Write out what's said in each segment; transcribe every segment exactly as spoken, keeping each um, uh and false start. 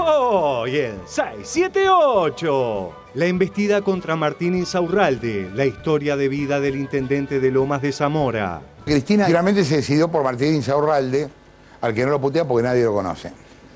Hoy en seis siete ocho. La embestida contra Martín Insaurralde, la historia de vida del intendente de Lomas de Zamora. Cristina finalmente se decidió por Martín Insaurralde, al que no lo putea porque nadie lo conoce.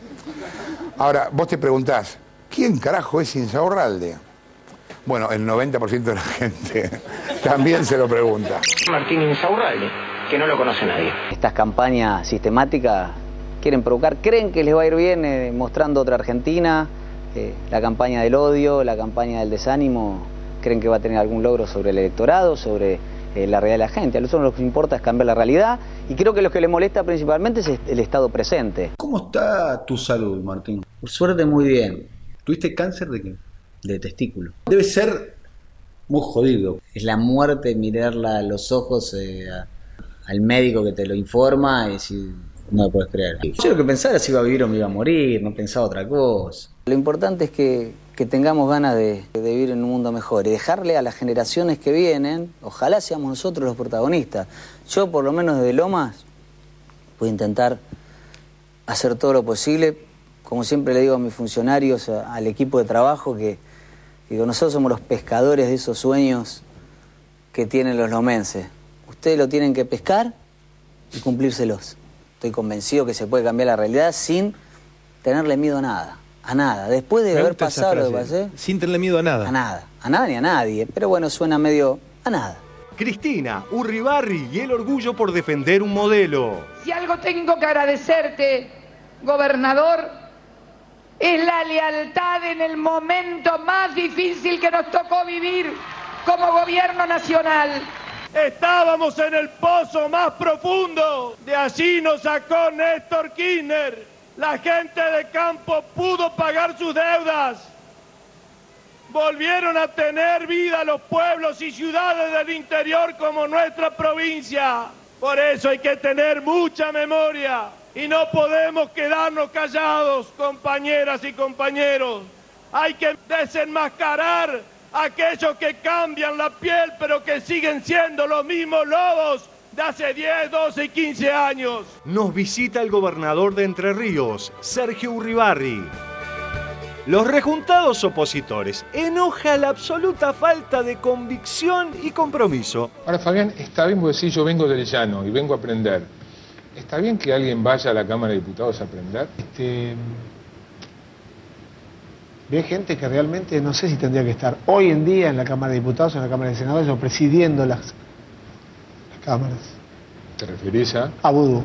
Ahora, vos te preguntás, ¿quién carajo es Insaurralde? Bueno, el noventa por ciento de la gente también se lo pregunta. Martín Insaurralde, que no lo conoce nadie. Estas campañas sistemáticas quieren provocar, creen que les va a ir bien eh, mostrando otra Argentina, eh, la campaña del odio, la campaña del desánimo, creen que va a tener algún logro sobre el electorado, sobre eh, la realidad de la gente. A nosotros lo que nos importa es cambiar la realidad y creo que lo que les molesta principalmente es el estado presente. ¿Cómo está tu salud, Martín? Por suerte muy bien. ¿Tuviste cáncer de qué? De testículo. Debe ser muy jodido. Es la muerte mirarla a los ojos eh, a, al médico que te lo informa y decir, no lo puedes creer. Yo lo que pensaba era si iba a vivir o me iba a morir, no pensaba otra cosa. Lo importante es que, que tengamos ganas de, de vivir en un mundo mejor y dejarle a las generaciones que vienen, ojalá seamos nosotros los protagonistas. Yo, por lo menos desde Lomas, voy a intentar hacer todo lo posible, como siempre le digo a mis funcionarios, a, al equipo de trabajo, que digo, nosotros somos los pescadores de esos sueños que tienen los lomenses. Ustedes lo tienen que pescar y cumplírselos. Estoy convencido que se puede cambiar la realidad sin tenerle miedo a nada. A nada. Después de haber pasado lo que pasé... Sin tenerle miedo a nada. A nada. A nada ni a nadie. Pero bueno, suena medio a nada. Cristina Urribarri y el orgullo por defender un modelo. Si algo tengo que agradecerte, gobernador, es la lealtad en el momento más difícil que nos tocó vivir como gobierno nacional. Estábamos en el pozo más profundo, de allí nos sacó Néstor Kirchner. La gente de campo pudo pagar sus deudas. Volvieron a tener vida los pueblos y ciudades del interior como nuestra provincia. Por eso hay que tener mucha memoria y no podemos quedarnos callados, compañeras y compañeros. Hay que desenmascarar a aquellos que cambian la piel pero que siguen siendo los mismos lobos de hace diez, doce y quince años. Nos visita el gobernador de Entre Ríos, Sergio Urribarri. Los rejuntados opositores enoja la absoluta falta de convicción y compromiso. Ahora, Fabián, está bien, porque sí, yo vengo del llano y vengo a aprender. ¿Está bien que alguien vaya a la Cámara de Diputados a aprender? Este... Ve gente que realmente no sé si tendría que estar hoy en día en la Cámara de Diputados, en la Cámara de Senadores o presidiendo las, las cámaras. ¿Te referís a? A vudú.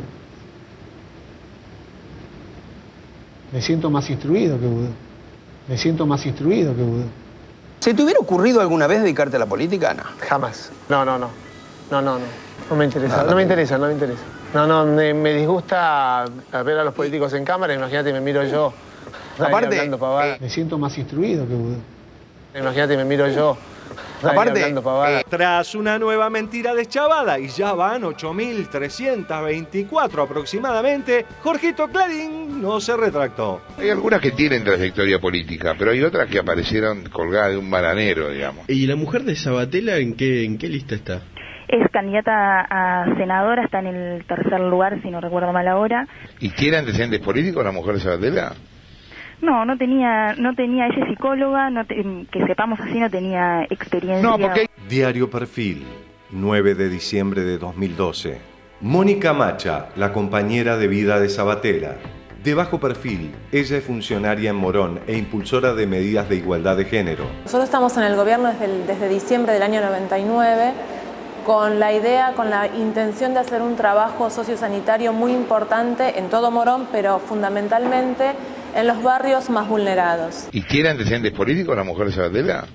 Me siento más instruido que vudú. Me siento más instruido que vudú. ¿Se te hubiera ocurrido alguna vez dedicarte a la política, Ana? Jamás. No, no, no. No, no, no. No me interesa. No, no me interesa, no me interesa. No, no, me, me disgusta ver a los políticos en cámara. Imagínate, me miro yo. Aparte, eh, me siento más instruido que vudú. Imagínate, me miro yo. Aparte, eh, tras una nueva mentira deschavada, y ya van ocho mil trescientos veinticuatro aproximadamente, Jorgito Clarín no se retractó. Hay algunas que tienen trayectoria política, pero hay otras que aparecieron colgadas de un bananero, digamos. ¿Y la mujer de Sabatella en qué, en qué lista está? Es candidata a senadora, está en el tercer lugar, si no recuerdo mal ahora. ¿Y tiene antecedentes políticos la mujer de Sabatella? No, no tenía, no tenía, ella es psicóloga, no te, que sepamos así, no tenía experiencia. No, porque... Diario Perfil, nueve de diciembre de dos mil doce. Mónica Macha, la compañera de vida de Sabatella. De bajo perfil, ella es funcionaria en Morón e impulsora de medidas de igualdad de género. Nosotros estamos en el gobierno desde, el, desde diciembre del año noventa y nueve, con la idea, con la intención de hacer un trabajo sociosanitario muy importante en todo Morón, pero fundamentalmente en los barrios más vulnerados. ¿Y tiene antecedentes políticos la mujer de Sabatella?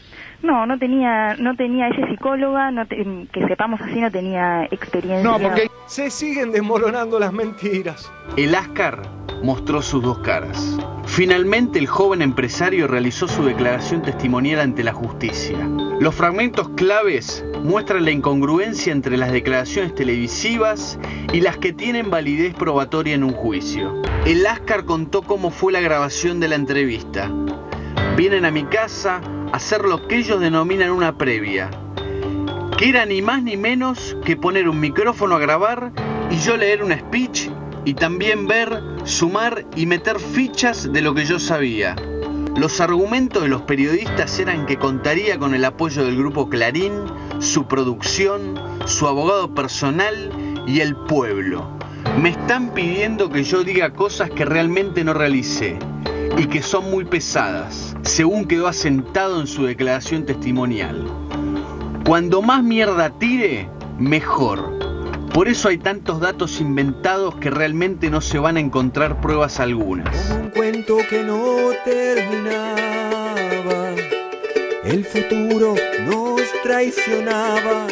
No, no tenía, no tenía, ella es psicóloga, no te, que sepamos así, no tenía experiencia. No, porque se siguen desmoronando las mentiras. El Ascar mostró sus dos caras. Finalmente el joven empresario realizó su declaración testimonial ante la justicia. Los fragmentos claves muestran la incongruencia entre las declaraciones televisivas y las que tienen validez probatoria en un juicio. El Ascar contó cómo fue la grabación de la entrevista. Vienen a mi casa a hacer lo que ellos denominan una previa, que era ni más ni menos que poner un micrófono a grabar y yo leer un speech y también ver, sumar y meter fichas de lo que yo sabía. Los argumentos de los periodistas eran que contaría con el apoyo del grupo Clarín, su producción, su abogado personal y el pueblo. Me están pidiendo que yo diga cosas que realmente no realicé y que son muy pesadas, según quedó asentado en su declaración testimonial. Cuando más mierda tire, mejor. Por eso hay tantos datos inventados que realmente no se van a encontrar pruebas algunas. Como un cuento que no terminaba, el futuro nos traicionaba.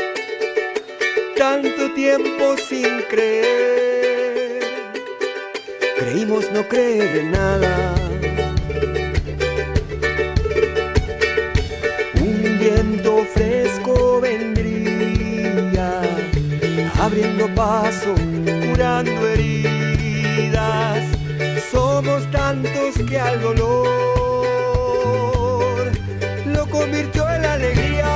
Tanto tiempo sin creer, creímos no creer en nada. Un viento fresco vendría, abriendo paso, curando heridas. Somos tantos que al dolor lo convirtió en alegría.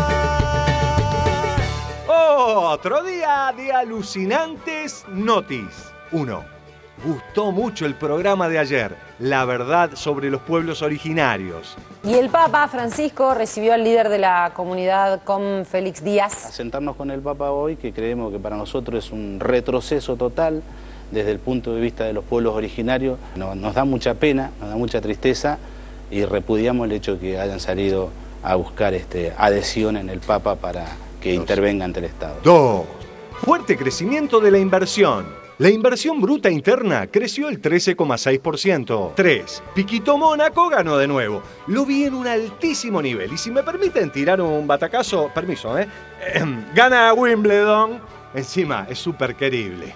Otro día de alucinantes notis. Uno. Gustó mucho el programa de ayer, la verdad sobre los pueblos originarios. Y el Papa Francisco recibió al líder de la comunidad Com, Félix Díaz. A sentarnos con el Papa hoy, que creemos que para nosotros es un retroceso total desde el punto de vista de los pueblos originarios. Nos, nos da mucha pena, nos da mucha tristeza y repudiamos el hecho de que hayan salido a buscar este, adhesión en el Papa para que Dos. intervenga ante el Estado. Dos. Fuerte crecimiento de la inversión. La inversión bruta interna creció el trece coma seis por ciento. tres. Piquito Mónaco ganó de nuevo. Lo vi en un altísimo nivel. Y si me permiten tirar un batacazo, permiso, ¿eh? eh gana Wimbledon. Encima, es súper querible.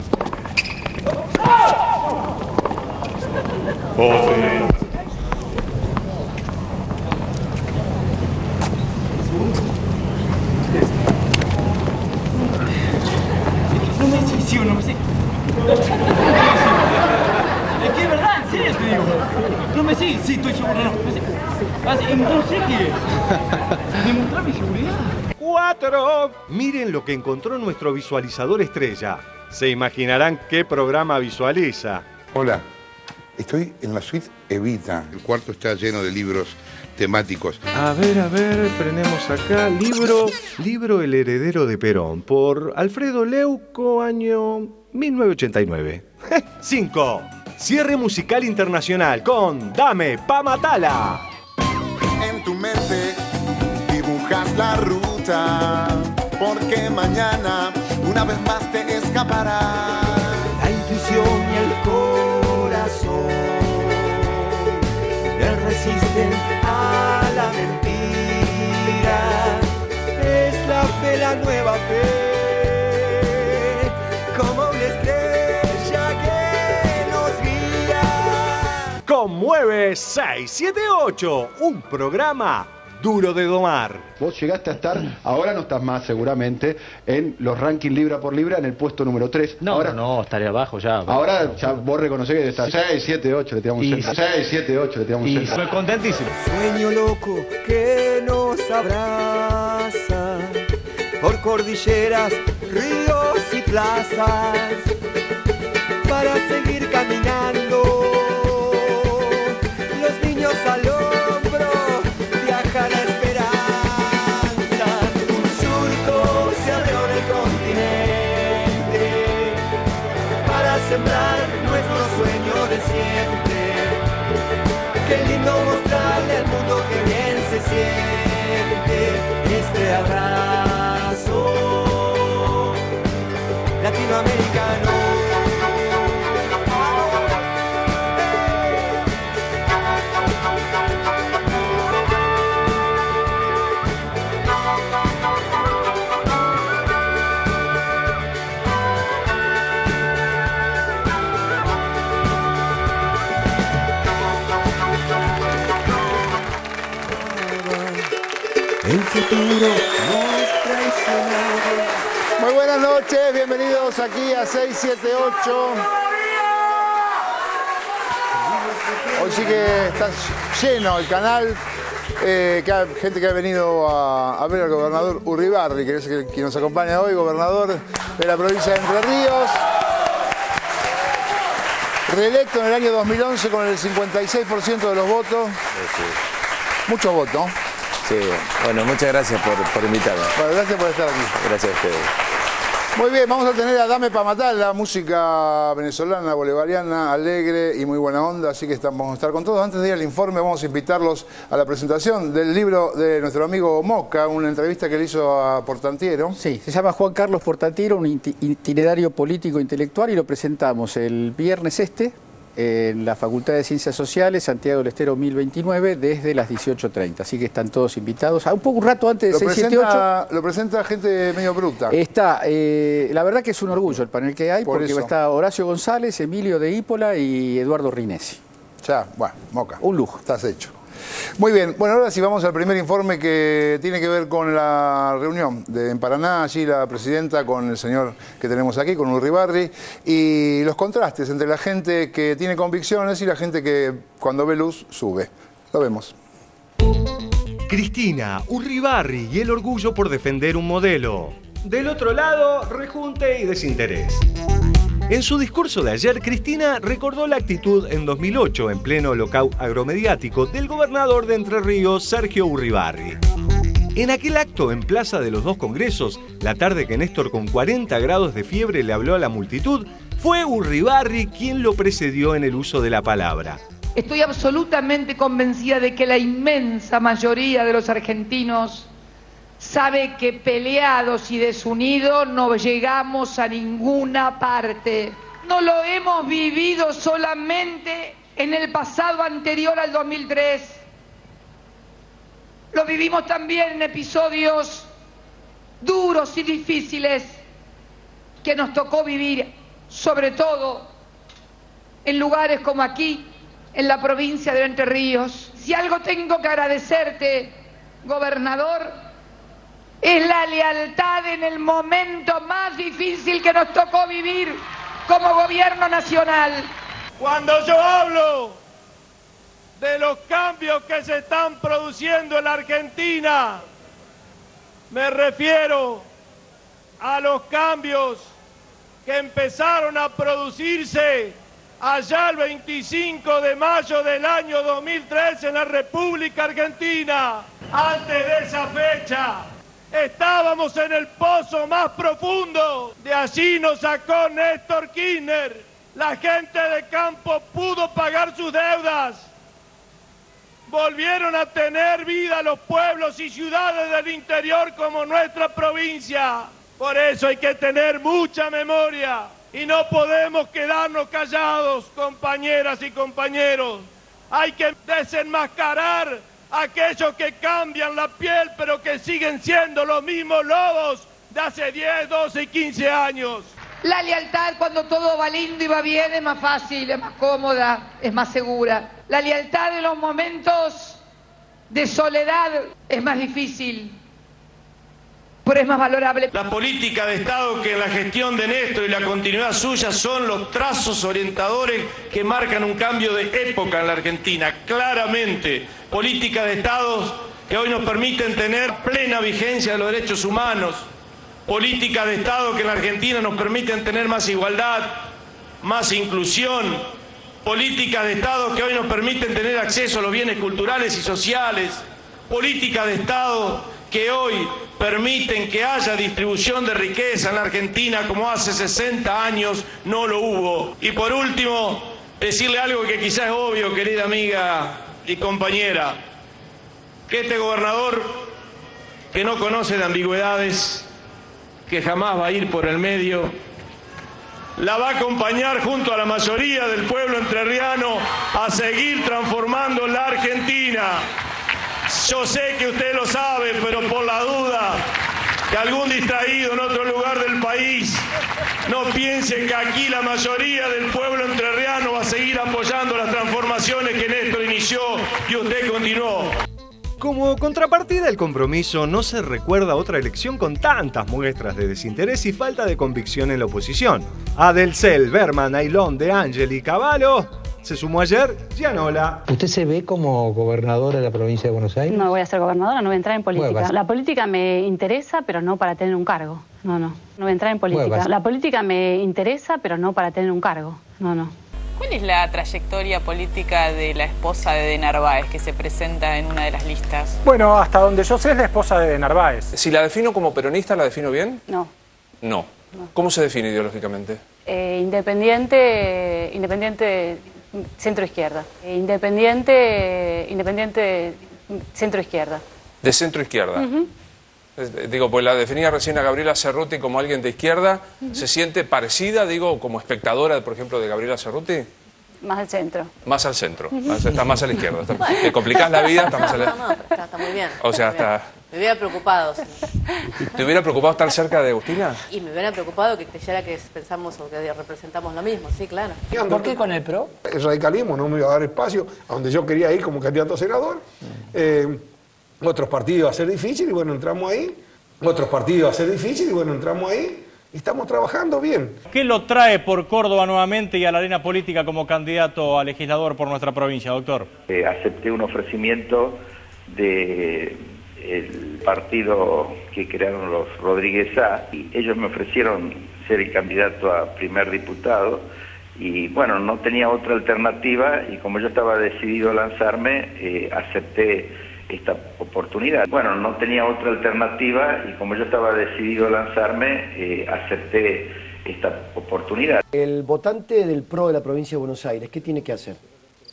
Oh, sí. No me sé, sí o no me sé. Es que es verdad, en serio te digo. No me sé, sí, estoy seguro, no. No sé, ah, sí, no sé qué. Demostrar mi seguridad. Cuatro. Miren lo que encontró nuestro visualizador estrella. Se imaginarán qué programa visualiza. Hola, estoy en la suite Evita. El cuarto está lleno de libros temáticos. A ver, a ver, frenemos acá. Libro, libro El heredero de Perón, por Alfredo Leuco, año mil novecientos ochenta y nueve. Cinco. Cierre musical internacional con Dame pa' Matala. En tu mente dibujas la ruta, porque mañana una vez más te escapará. La intuición y el corazón le resisten a la mentira. Es la fe, la nueva fe, como una estrella que nos guía. Conmueve seis siete ocho, un programa duro de domar. Vos llegaste a estar, ahora no estás más seguramente, en los rankings libra por libra en el puesto número tres. No, ahora, no, no, estaría abajo ya. Ahora ya vos reconocés que estás seis, siete, ocho, le tiramos un centro. seis, siete, ocho, le tiramos un centro. Y soy contentísimo. Sueño loco que nos abraza por cordilleras, ríos y plazas para seguir caminando. Los niños al hombro viajan a esperanza. Un surco se abrió en el continente para sembrar nuestro sueño de siempre. Qué lindo mostrarle al mundo que bien se siente este abrazo latinoamericano. El futuro nos traicionaba. Muy buenas noches, bienvenidos aquí a seis siete ocho. Hoy sí que está lleno el canal. Eh, que hay gente que ha venido a, a ver al gobernador Urribarri, que es quien nos acompaña hoy, gobernador de la provincia de Entre Ríos. reelecto en el año dos mil once con el cincuenta y seis por ciento de los votos. Sí. Muchos votos. Sí, bueno, muchas gracias por, por invitarme. Bueno, gracias por estar aquí. Gracias a ustedes. Muy bien, vamos a tener a Dame Pa' Matar, la música venezolana, bolivariana, alegre y muy buena onda, así que estamos, vamos a estar con todos. Antes de ir al informe, vamos a invitarlos a la presentación del libro de nuestro amigo Moca, una entrevista que le hizo a Portantiero. Sí, se llama Juan Carlos Portantiero, un itinerario político intelectual, y lo presentamos el viernes este en la Facultad de Ciencias Sociales, Santiago del Estero mil veintinueve, desde las dieciocho treinta. Así que están todos invitados. A un poco un rato antes de seis, siete, ocho. Lo presenta gente medio bruta. Está, eh, la verdad que es un orgullo el panel que hay, Por porque eso. está Horacio González, Emilio de Ípola y Eduardo Rinesi. Ya, bueno, Moca. Un lujo. Estás hecho. Muy bien, bueno, ahora sí vamos al primer informe que tiene que ver con la reunión de en Paraná, allí la presidenta con el señor que tenemos aquí, con Urribarri, y los contrastes entre la gente que tiene convicciones y la gente que cuando ve luz sube. Lo vemos. Cristina, Urribarri y el orgullo por defender un modelo. Del otro lado, rejunte y desinterés. En su discurso de ayer, Cristina recordó la actitud en dos mil ocho, en pleno lockout agromediático, del gobernador de Entre Ríos, Sergio Urribarri. En aquel acto en Plaza de los Dos Congresos, la tarde que Néstor con cuarenta grados de fiebre le habló a la multitud, fue Urribarri quien lo precedió en el uso de la palabra. Estoy absolutamente convencida de que la inmensa mayoría de los argentinos sabe que peleados y desunidos no llegamos a ninguna parte. No lo hemos vivido solamente en el pasado anterior al dos mil tres. Lo vivimos también en episodios duros y difíciles que nos tocó vivir, sobre todo en lugares como aquí, en la provincia de Entre Ríos. Si algo tengo que agradecerte, gobernador, es la lealtad en el momento más difícil que nos tocó vivir como gobierno nacional. Cuando yo hablo de los cambios que se están produciendo en la Argentina, me refiero a los cambios que empezaron a producirse allá el veinticinco de mayo del año dos mil tres en la República Argentina. Antes de esa fecha estábamos en el pozo más profundo. De allí nos sacó Néstor Kirchner. La gente de campo pudo pagar sus deudas. Volvieron a tener vida los pueblos y ciudades del interior como nuestra provincia. Por eso hay que tener mucha memoria y no podemos quedarnos callados, compañeras y compañeros. Hay que desenmascarar a aquellos que cambian la piel pero que siguen siendo los mismos lobos de hace diez, doce y quince años. La lealtad cuando todo va lindo y va bien es más fácil, es más cómoda, es más segura. La lealtad en los momentos de soledad es más difícil, pero es más valorable. La política de Estado que en la gestión de Néstor y la continuidad suya son los trazos orientadores que marcan un cambio de época en la Argentina, claramente. Política de Estados que hoy nos permiten tener plena vigencia de los derechos humanos. Política de Estado que en la Argentina nos permiten tener más igualdad, más inclusión. Política de Estado que hoy nos permiten tener acceso a los bienes culturales y sociales. Política de Estado que hoy permiten que haya distribución de riqueza en la Argentina como hace sesenta años no lo hubo. Y por último, decirle algo que quizás es obvio, querida amiga y compañera, que este gobernador que no conoce de ambigüedades, que jamás va a ir por el medio, la va a acompañar junto a la mayoría del pueblo entrerriano a seguir transformando la Argentina. Yo sé que usted lo sabe, pero por la duda que algún distraído en otro lugar del país no piense que aquí la mayoría del pueblo entrerriano va a seguir apoyando las transformaciones que Néstor inició y usted continuó. Como contrapartida del compromiso, no se recuerda otra elección con tantas muestras de desinterés y falta de convicción en la oposición. A Delcel, Berman, Ailón, De Angeli y Cavallo se sumó ayer Gianola. ¿Usted se ve como gobernadora de la provincia de Buenos Aires? No voy a ser gobernadora, no voy a entrar en política. Huevas. La política me interesa, pero no para tener un cargo. No, no, no voy a entrar en política. Huevas. La política me interesa, pero no para tener un cargo. No, no. ¿Cuál es la trayectoria política de la esposa de De Narváez que se presenta en una de las listas? Bueno, hasta donde yo sé es la esposa de De Narváez. Si la defino como peronista, ¿la defino bien? No. No. ¿Cómo se define ideológicamente? Eh, independiente, independiente centro-izquierda. Eh, independiente, independiente centro-izquierda. De centro-izquierda. Uh-huh. Es- Digo, pues la definía recién a Gabriela Cerruti como alguien de izquierda. Ujú. ¿Se siente parecida, digo, como espectadora, por ejemplo, de Gabriela Cerruti? Más al centro. Más al centro. Ujú. Más- Está más a la izquierda. Está- Te complicás la vida, está más a No, la... no, pero está, está muy bien. O sea, está muy bien. hasta... Me hubiera preocupado. sí. ¿Te hubiera preocupado estar cerca de Agustina? Y me hubiera preocupado que creyera que pensamos o que representamos lo mismo, sí, claro. ¿Por qué con el PRO? El radicalismo no me iba a dar espacio a donde yo quería ir como candidato a senador. Eh, otros partidos iba a ser difícil y bueno, entramos ahí. Otros partidos iba a ser difícil y bueno, entramos ahí. Y estamos trabajando bien. ¿Qué lo trae por Córdoba nuevamente y a la arena política como candidato a legislador por nuestra provincia, doctor? Eh, acepté un ofrecimiento de el partido que crearon los Rodríguez A y ellos me ofrecieron ser el candidato a primer diputado y bueno, no tenía otra alternativa y como yo estaba decidido a lanzarme, eh, acepté esta oportunidad. Bueno, no tenía otra alternativa y como yo estaba decidido a lanzarme, eh, acepté esta oportunidad. El votante del PRO de la provincia de Buenos Aires, ¿qué tiene que hacer?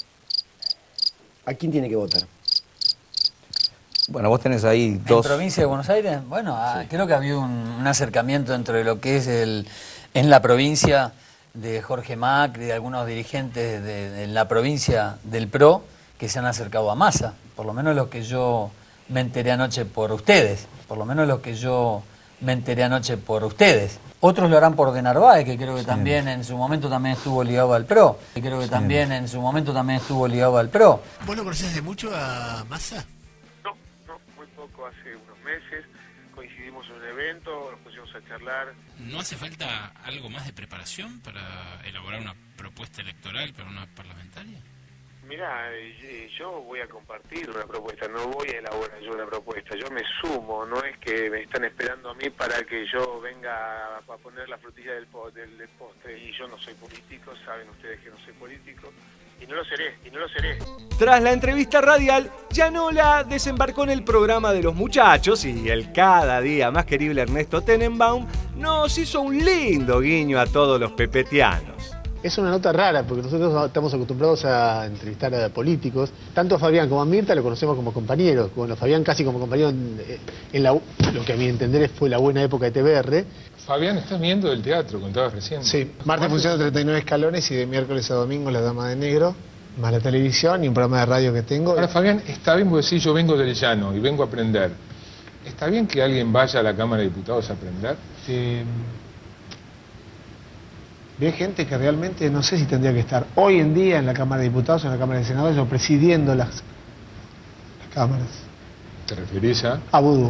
¿A quién tiene que votar? Bueno, vos tenés ahí dos... ¿En provincia de Buenos Aires? Bueno, ah, creo que ha habido un, un acercamiento entre lo que es el en la provincia de Jorge Macri, de algunos dirigentes de, de la provincia del PRO, que se han acercado a Massa, por lo menos lo que yo me enteré anoche por ustedes, por lo menos lo que yo me enteré anoche por ustedes. Otros lo harán por De Narváez, que creo que sí. también en su momento también estuvo ligado al PRO, que creo que sí. también en su momento también estuvo ligado al PRO. ¿Vos lo conocés de mucho a Massa? No, no, muy poco, hace unos meses, coincidimos en un evento, nos pusimos a charlar. ¿No hace falta algo más de preparación para elaborar una propuesta electoral para una parlamentaria? Mirá, eh, yo voy a compartir una propuesta, no voy a elaborar yo una propuesta, yo me sumo, no es que me están esperando a mí para que yo venga a poner la frutilla del, po del, del postre, y yo no soy político, saben ustedes que no soy político, y no lo seré, y no lo seré. Tras la entrevista radial, Gianola desembarcó en el programa de los muchachos y el cada día más querible Ernesto Tenenbaum nos hizo un lindo guiño a todos los pepetianos. Es una nota rara porque nosotros estamos acostumbrados a entrevistar a políticos. Tanto a Fabián como a Mirta lo conocemos como compañeros. Bueno, Fabián casi como compañero en, en la, lo que a mi entender fue la buena época de T V R. Fabián, estás viendo el teatro, contabas recién. Sí, martes funciona treinta y nueve escalones y de miércoles a domingo La Dama de Negro, más la televisión y un programa de radio que tengo. Ahora, Fabián, está bien porque sí, yo vengo del llano y vengo a aprender. ¿Está bien que alguien vaya a la Cámara de Diputados a aprender? Eh, Ve gente que realmente no sé si tendría que estar hoy en día en la Cámara de Diputados o en la Cámara de Senadores o presidiendo las, las cámaras. ¿Te referís a? A vudú.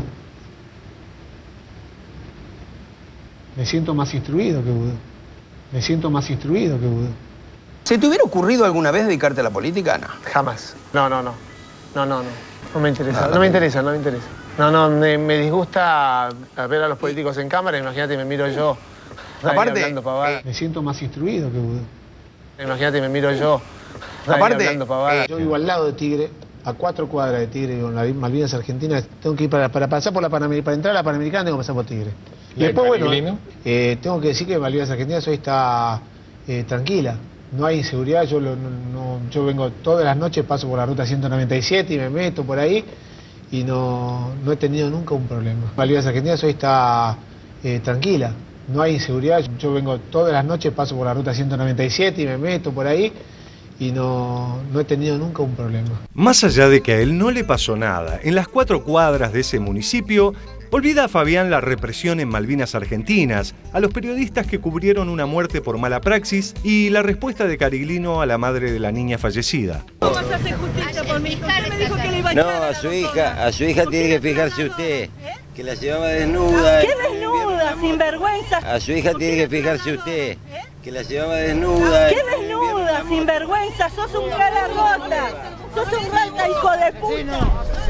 Me siento más instruido que vudú. Me siento más instruido que vudú. ¿Se te hubiera ocurrido alguna vez dedicarte a la política? No. Jamás. No, no, no. No, no, no. No me interesa. No, no me interesa, no me interesa. No, no, me, me disgusta ver a los políticos en cámara. Imagínate, me miro yo. Aparte, eh, me siento más instruido que vudú. Imagínate, me miro yo. Aparte, eh, yo vivo al lado de Tigre, a cuatro cuadras de Tigre, con las Malvinas Argentinas. Tengo que ir para, para pasar por la Panamericana, para entrar a la Panamericana tengo que pasar por Tigre. Y, y después, bueno, eh, tengo que decir que Malvinas Argentinas hoy está eh, tranquila. No hay inseguridad, yo, lo, no, no, yo vengo todas las noches, paso por la ruta ciento noventa y siete y me meto por ahí y no, no he tenido nunca un problema. Malvinas Argentinas hoy está eh, tranquila. No hay inseguridad, yo vengo todas las noches, paso por la ruta ciento noventa y siete y me meto por ahí y no, no he tenido nunca un problema. Más allá de que a él no le pasó nada, en las cuatro cuadras de ese municipio, olvida a Fabián la represión en Malvinas Argentinas, a los periodistas que cubrieron una muerte por mala praxis y la respuesta de Cariglino a la madre de la niña fallecida. ¿Cómo se hace justicia por mi hija? Usted me dijo que le iba a No, a su hija, a su hija tiene que fijarse usted, que la llevaba desnuda. ¿Qué desnuda, sinvergüenza? A su hija tiene que fijarse usted, que la llevaba desnuda. ¿Qué desnuda, sinvergüenza? Sos un cara rota, sos un rata, hijo de puta.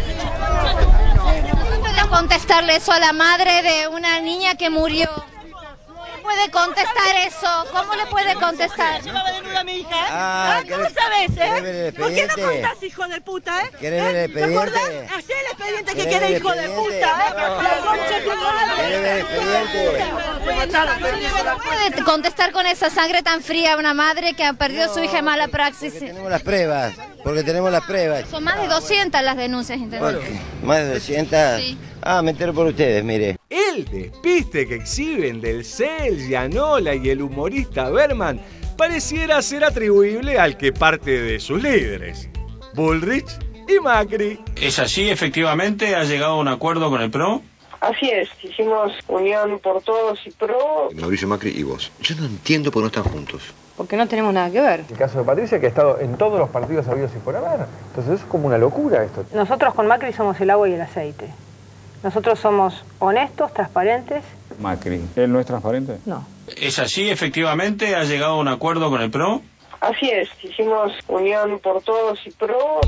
¿Cómo puede contestarle eso a la madre de una niña que murió? ¿Cómo puede contestar eso? ¿Cómo le puede contestar? a mi hija, ¿eh? Ah, Ah, no lo sabés, ¿querés ver el ¿eh? ¿Por qué no expediente? contás, hijo de puta, eh? ¿Querés ver el ¿Eh? ¿Te expediente? acordás? Hacé el expediente que ¿Querés quiere, ver el hijo de expediente? puta, ¿eh? La concha de tu ¿Querés ver el expediente? ¿Puede contestar con esa sangre tan fría a una madre que ha perdido a su hija en mala praxis? Tenemos las pruebas, porque tenemos las pruebas. Son más de doscientas las denuncias, ¿entendés? Más de doscientas. Sí. Ah, me entero por ustedes, mire. El despiste que exhiben del Cel, Gianola y el humorista Berman pareciera ser atribuible al que parte de sus líderes, Bullrich y Macri. ¿Es así? ¿Efectivamente ha llegado a un acuerdo con el P R O? Así es, hicimos unión por todos y pro. Mauricio Macri y vos. Yo no entiendo por qué no están juntos. Porque no tenemos nada que ver. El caso de Patricia, que ha estado en todos los partidos habidos y por haber. Entonces es como una locura esto. Nosotros con Macri somos el agua y el aceite. Nosotros somos honestos, transparentes. Macri, ¿él no es transparente? No. ¿Es así? ¿Efectivamente ha llegado a un acuerdo con el P R O? Así es, hicimos unión por todos y pro.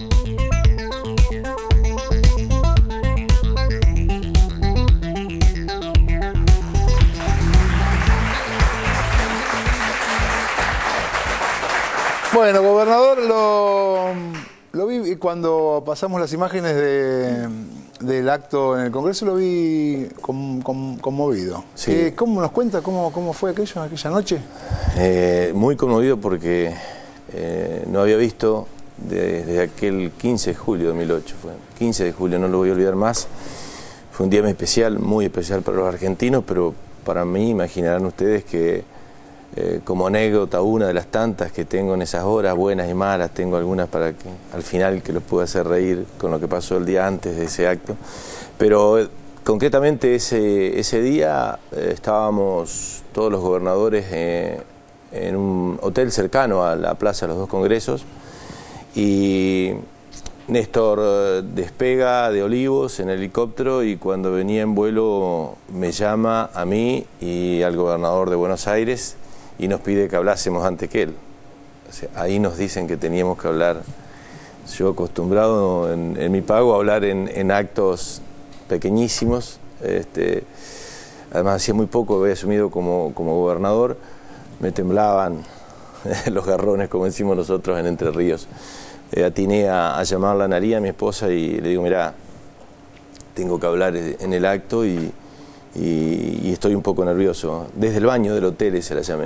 Bueno, gobernador, lo, lo vi cuando pasamos las imágenes de, del acto en el Congreso, lo vi con, con, conmovido. Sí. Eh, ¿Cómo nos cuenta cómo, cómo fue aquello, aquella noche? Eh, muy conmovido porque eh, no había visto desde aquel quince de julio de dos mil ocho, fue quince de julio, no lo voy a olvidar más. Fue un día muy especial, muy especial para los argentinos, pero para mí, imaginarán ustedes que Eh, como anécdota, una de las tantas que tengo en esas horas, buenas y malas, tengo algunas para que al final que los pueda hacer reír con lo que pasó el día antes de ese acto. Pero eh, concretamente ese, ese día eh, estábamos todos los gobernadores eh, en un hotel cercano a la Plaza de los Dos Congresos y Néstor eh, despega de Olivos en helicóptero y cuando venía en vuelo me llama a mí y al gobernador de Buenos Aires y nos pide que hablásemos antes que él. O sea, ahí nos dicen que teníamos que hablar. Yo acostumbrado en, en mi pago a hablar en, en actos pequeñísimos, este, además hacía muy poco había asumido como, como gobernador, me temblaban los garrones, como decimos nosotros en Entre Ríos. Eh, atiné a, a llamarla a Analía, a mi esposa, y le digo, mirá, tengo que hablar en el acto y Y, y estoy un poco nervioso. Desde el baño del hotel se la llamé.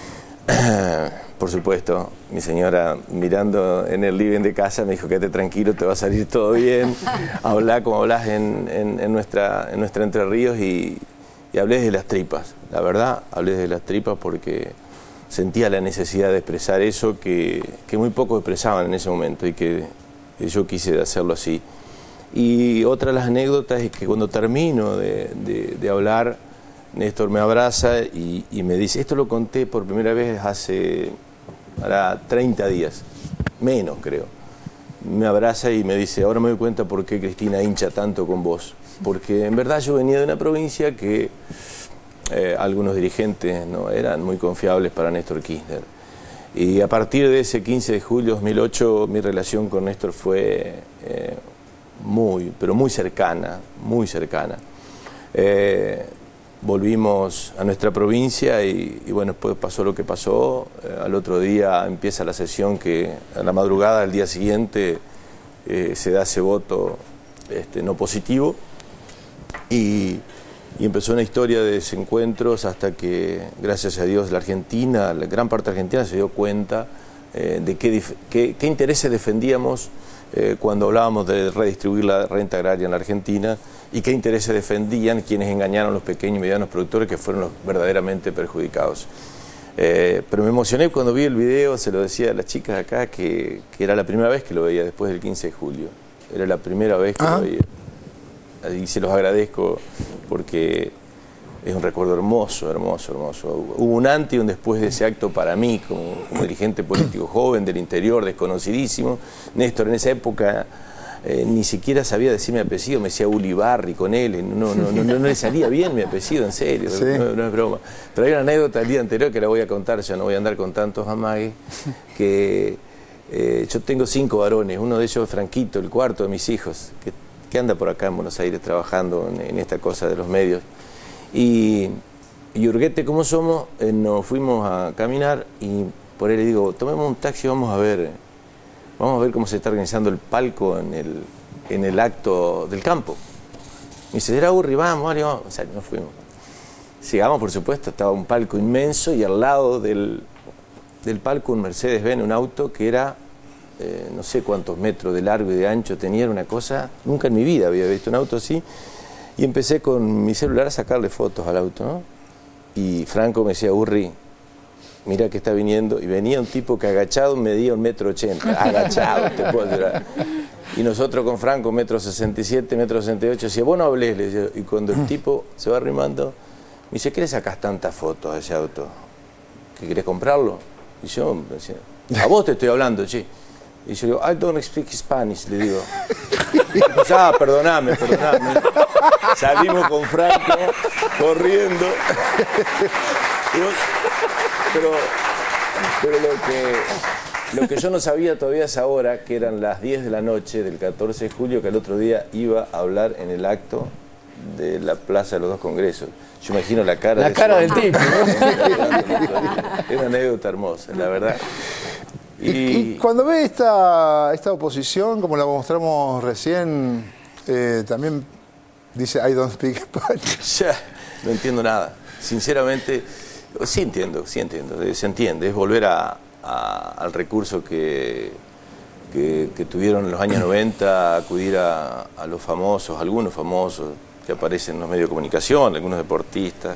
Por supuesto, mi señora mirando en el living de casa me dijo, quédate tranquilo, te va a salir todo bien. Hablá como hablás en, en, en, nuestra, en nuestra Entre Ríos y, y hablé de las tripas. La verdad, hablé de las tripas porque sentía la necesidad de expresar eso que, que muy pocos expresaban en ese momento y que, que yo quise hacerlo así. Y otra de las anécdotas es que cuando termino de, de, de hablar, Néstor me abraza y, y me dice, esto lo conté por primera vez hace ahora, treinta días, menos creo. Me abraza y me dice, ahora me doy cuenta por qué Cristina hincha tanto con vos. Porque en verdad yo venía de una provincia que eh, algunos dirigentes no eran muy confiables para Néstor Kirchner. Y a partir de ese quince de julio de dos mil ocho mi relación con Néstor fue Eh, muy, pero muy cercana, muy cercana. Eh, volvimos a nuestra provincia y, y bueno, después pasó lo que pasó. Eh, al otro día empieza la sesión que a la madrugada del día siguiente eh, se da ese voto este, no positivo y, y empezó una historia de desencuentros hasta que, gracias a Dios, la Argentina, la gran parte de Argentina se dio cuenta eh, de qué, qué, qué intereses defendíamos Eh, cuando hablábamos de redistribuir la renta agraria en la Argentina y qué intereses defendían quienes engañaron a los pequeños y medianos productores que fueron los verdaderamente perjudicados. Eh, pero me emocioné cuando vi el video, se lo decía a las chicas acá, que, que era la primera vez que lo veía después del quince de julio. Era la primera vez que ah. lo veía. Y se los agradezco porque es un recuerdo hermoso, hermoso, hermoso. Hubo un antes y un después de ese acto para mí, como, como dirigente político joven del interior, desconocidísimo. Néstor en esa época eh, ni siquiera sabía decir mi apellido, me decía Ulibarri con él, no, no, no, no, no le salía bien mi apellido, en serio, sí. no, no es broma. Pero hay una anécdota del día anterior que la voy a contar, ya no voy a andar con tantos amagues, que eh, yo tengo cinco varones, uno de ellos es Franquito, el cuarto de mis hijos, que, que anda por acá en Buenos Aires trabajando en, en esta cosa de los medios. Y, y Urguete, como somos, eh, nos fuimos a caminar y por ahí le digo, tomemos un taxi, vamos a ver, vamos a ver cómo se está organizando el palco en el, en el acto del campo. Me dice, era Urri, vamos, vale, vamos. O sea, nos fuimos. Llegamos, por supuesto, estaba un palco inmenso y al lado del, del palco un Mercedes-Benz, un auto que era, eh, no sé cuántos metros de largo y de ancho tenía, era una cosa, nunca en mi vida había visto un auto así. Y empecé con mi celular a sacarle fotos al auto, ¿no? Y Franco me decía, Urri, mira que está viniendo. Y venía un tipo que agachado medía un metro ochenta, agachado, te puedo llorar. Y nosotros con Franco, metro sesenta y siete, metro sesenta y ocho, decía, vos no hablés, le decía. Y cuando el tipo se va arrimando, me dice, ¿qué le sacás tantas fotos a ese auto? ¿Que querés comprarlo? Y yo me decía, a vos te estoy hablando, che. Y yo digo, I don't speak Spanish, le digo. Pues, ah, perdoname, perdoname. Salimos con Franco, corriendo. Pero, pero lo que, lo que yo no sabía todavía es ahora, que eran las diez de la noche del catorce de julio, que el otro día iba a hablar en el acto de la Plaza de los Dos Congresos. Yo imagino la cara, la de cara su... del tipo, ¿no? Es una anécdota hermosa, la verdad. Y, y cuando ve esta, esta oposición, como la mostramos recién, eh, también dice, I don't speak Spanish. Ya, no entiendo nada. Sinceramente, sí entiendo, sí entiendo, se entiende. Es volver a, a, al recurso que, que, que tuvieron en los años noventa, acudir a, a los famosos, algunos famosos que aparecen en los medios de comunicación, algunos deportistas.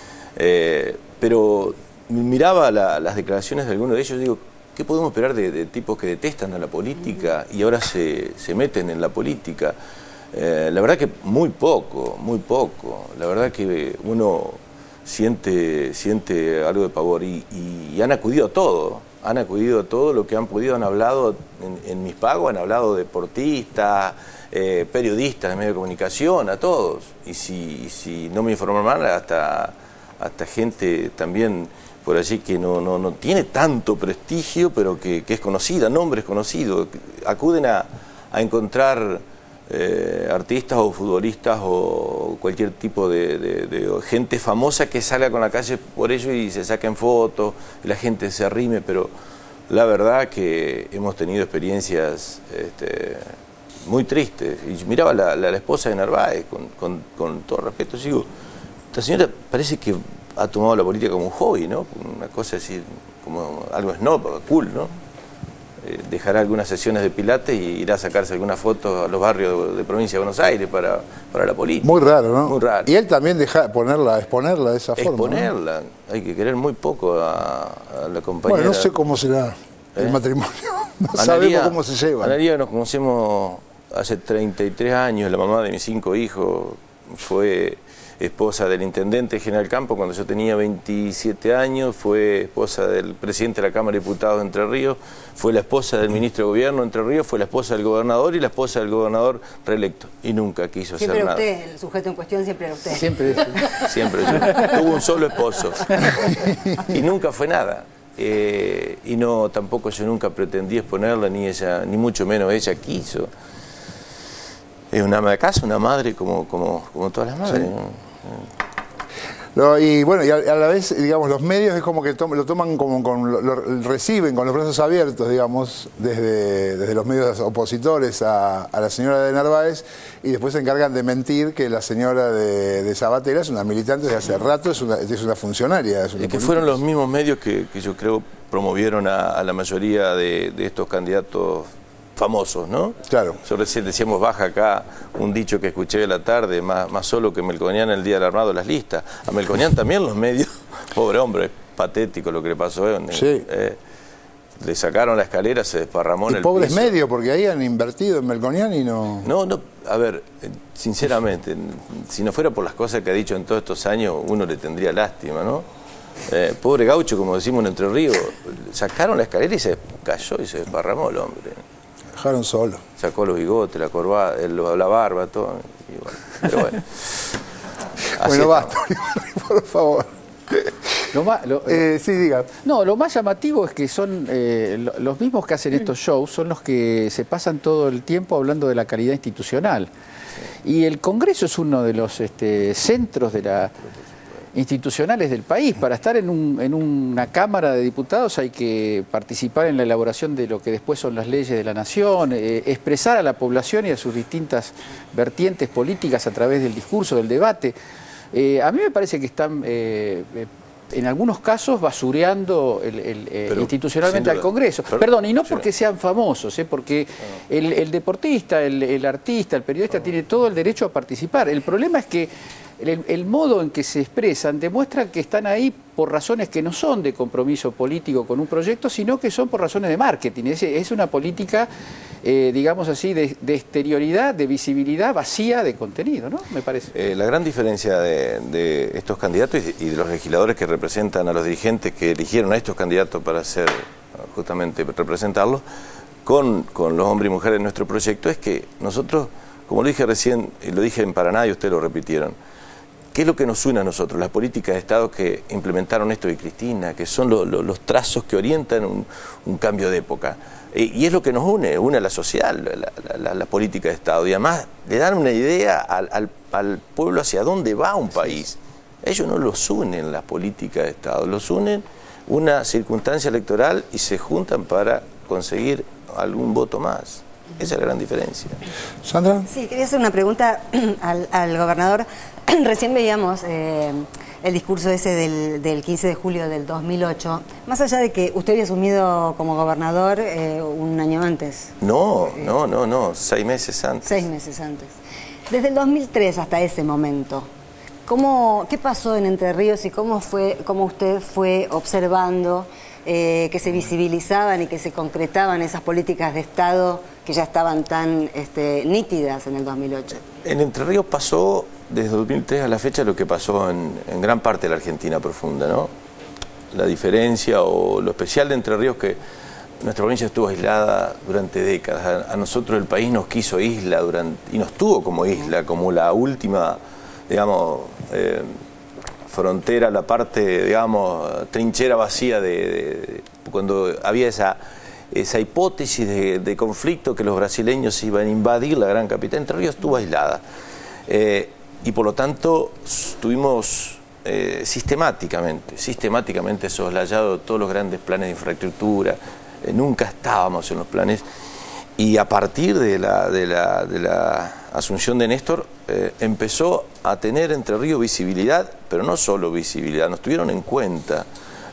Eh, pero miraba la, las declaraciones de algunos de ellos y digo, ¿qué podemos esperar de, de tipos que detestan a la política y ahora se, se meten en la política? Eh, la verdad que muy poco, muy poco. La verdad que uno siente, siente algo de pavor y, y, y han acudido a todo. Han acudido a todo lo que han podido, han hablado en, en mis pagos, han hablado de deportistas, eh, periodistas de medios de comunicación, a todos. Y si, si no me informan mal, hasta, hasta gente también por allí que no, no, no tiene tanto prestigio, pero que, que es conocida, nombres conocidos. Acuden a, a encontrar eh, artistas o futbolistas o cualquier tipo de, de, de gente famosa que salga con la calle por ello y se saquen fotos, y la gente se arrime, pero la verdad que hemos tenido experiencias este, muy tristes. Y miraba la, la, la esposa de Narváez, con, con, con todo respeto, digo, esta señora parece que ha tomado la política como un hobby, ¿no? Una cosa así, como algo snob, cool, ¿no? Eh, dejará algunas sesiones de pilates y irá a sacarse algunas fotos a los barrios de, de provincia de Buenos Aires para, para la política. Muy raro, ¿no? Muy raro. Y él también deja ponerla, exponerla de esa exponerla. forma. Exponerla. ¿No? Hay que querer muy poco a, a la compañera. Bueno, no sé cómo será el ¿Eh? matrimonio. No Analía, sabemos cómo se llevan. Analía nos conocemos hace treinta y tres años, la mamá de mis cinco hijos, fue esposa del intendente General Campo cuando yo tenía veintisiete años, fue esposa del presidente de la Cámara de Diputados de Entre Ríos, fue la esposa del ministro de Gobierno de Entre Ríos, fue la esposa del gobernador y la esposa del gobernador reelecto. Y nunca quiso siempre hacer usted, nada. El sujeto en cuestión siempre era usted. Siempre, siempre yo. Tuvo un solo esposo. Y nunca fue nada. Eh, y no, tampoco yo nunca pretendí exponerla, ni ella, ni mucho menos ella quiso. Es una ama de casa, una madre como, como, como todas las madres. Sí. No, y bueno, y a, a la vez, digamos, los medios es como que to lo toman como con, lo, lo reciben con los brazos abiertos, digamos, desde, desde los medios opositores a, a la señora de Narváez, y después se encargan de mentir que la señora de, de Sabatella es una militante de hace rato, es una, es una funcionaria. Es una y que fueron los mismos medios que, que yo creo promovieron a, a la mayoría de, de estos candidatos famosos, ¿no? Claro. Yo recién decíamos, baja acá un dicho que escuché de la tarde, más, más solo que Melconian el día del armado de las listas. A Melconian también los medios, pobre hombre, es patético lo que le pasó. Eh, sí. eh, le sacaron la escalera, se desparramó y en el pobres piso. medios, porque ahí han invertido en Melconian y no... No, no, a ver, sinceramente, si no fuera por las cosas que ha dicho en todos estos años, uno le tendría lástima, ¿no? Eh, pobre gaucho, como decimos en Entre Ríos, sacaron la escalera y se cayó y se desparramó el hombre. Dejaron solo. Sacó los bigotes, la corbata, la barba, todo. Y bueno, pero bueno. Bueno, basta, por favor. Lo más, lo, eh, sí, diga. No, lo más llamativo es que son eh, los mismos que hacen estos shows, son los que se pasan todo el tiempo hablando de la calidad institucional. Y el Congreso es uno de los este, centros de la, institucionales del país. Para estar en, un, en una Cámara de Diputados hay que participar en la elaboración de lo que después son las leyes de la nación, eh, expresar a la población y a sus distintas vertientes políticas a través del discurso, del debate. Eh, a mí me parece que están, eh, en algunos casos, basureando el, el, Pero, institucionalmente al Congreso. Pero, Perdón, y no porque sean famosos, eh, porque no. el, el deportista, el, el artista, el periodista no. tiene todo el derecho a participar. El problema es que El, el modo en que se expresan demuestra que están ahí por razones que no son de compromiso político con un proyecto, sino que son por razones de marketing. Es, es una política, eh, digamos así, de, de exterioridad, de visibilidad vacía de contenido, ¿no? Me parece. Eh, la gran diferencia de, de estos candidatos y de los legisladores que representan a los dirigentes que eligieron a estos candidatos para ser, justamente, representarlos, con, con los hombres y mujeres de nuestro proyecto, es que nosotros, como lo dije recién, y lo dije en Paraná y ustedes lo repitieron, ¿qué es lo que nos une a nosotros? Las políticas de Estado que implementaron Néstor y Cristina, que son lo, lo, los trazos que orientan un, un cambio de época. Y, y es lo que nos une, une a la sociedad, la, la, la política de Estado. Y además le dan una idea al, al, al pueblo hacia dónde va un país. Ellos no los unen las políticas de Estado, los unen una circunstancia electoral y se juntan para conseguir algún voto más. Esa es la gran diferencia. ¿Sandra? Sí, quería hacer una pregunta al, al gobernador. Recién veíamos eh, el discurso ese del, del quince de julio del dos mil ocho. Más allá de que usted había asumido como gobernador eh, un año antes. No, eh, no, no, no, seis meses antes. Seis meses antes. Desde el dos mil tres hasta ese momento, ¿cómo, ¿qué pasó en Entre Ríos y cómo, fue, cómo usted fue observando eh, que se visibilizaban y que se concretaban esas políticas de Estado que ya estaban tan este, nítidas en el dos mil ocho? En Entre Ríos pasó desde dos mil tres a la fecha lo que pasó en, en gran parte de la Argentina profunda, ¿no? La diferencia o lo especial de Entre Ríos que nuestra provincia estuvo aislada durante décadas. A, a nosotros el país nos quiso isla durante, y nos tuvo como isla, como la última, digamos, eh, frontera, la parte, digamos, trinchera vacía de, de, de cuando había esa... esa hipótesis de, de conflicto que los brasileños iban a invadir la gran capital. Entre Ríos estuvo aislada eh, y por lo tanto estuvimos eh, sistemáticamente, sistemáticamente soslayados todos los grandes planes de infraestructura, eh, nunca estábamos en los planes y a partir de la, de la, de la asunción de Néstor eh, empezó a tener Entre Ríos visibilidad, pero no solo visibilidad, nos tuvieron en cuenta.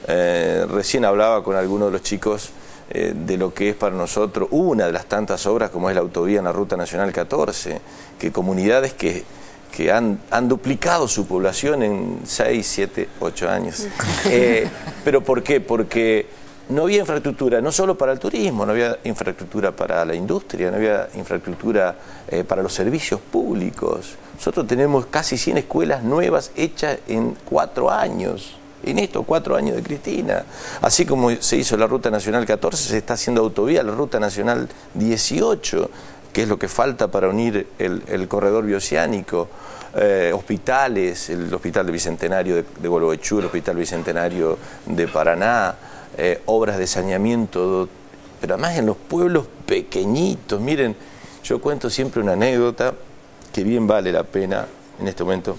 Eh, recién hablaba con algunos de los chicos Eh, de lo que es para nosotros una de las tantas obras como es la autovía en la Ruta Nacional catorce, que comunidades que, que han, han duplicado su población en seis, siete, ocho años. Eh, ¿Pero por qué? Porque no había infraestructura, no solo para el turismo, no había infraestructura para la industria, no había infraestructura eh, para los servicios públicos. Nosotros tenemos casi cien escuelas nuevas hechas en cuatro años. En estos cuatro años de Cristina. Así como se hizo la Ruta Nacional catorce, se está haciendo autovía, la Ruta Nacional dieciocho, que es lo que falta para unir el, el corredor bioceánico, eh, hospitales, el Hospital de Bicentenario de, de Gualeguaychú, el Hospital Bicentenario de Paraná, eh, obras de saneamiento, pero además en los pueblos pequeñitos. Miren, yo cuento siempre una anécdota que bien vale la pena en este momento.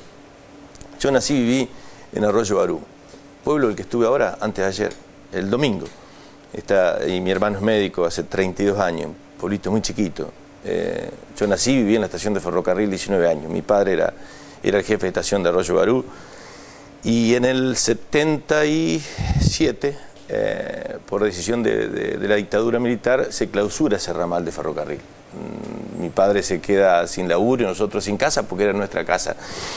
Yo nací y viví en Arroyo Barú, pueblo del que estuve ahora, antes de ayer, el domingo. Está, y mi hermano es médico hace treinta y dos años, un pueblito muy chiquito. Eh, yo nací y viví en la estación de ferrocarril diecinueve años. Mi padre era, era el jefe de estación de Arroyo Barú. Y en el setenta y siete, eh, por decisión de, de, de la dictadura militar, se clausura ese ramal de ferrocarril. Mm, mi padre se queda sin laburo y nosotros sin casa porque era nuestra casa.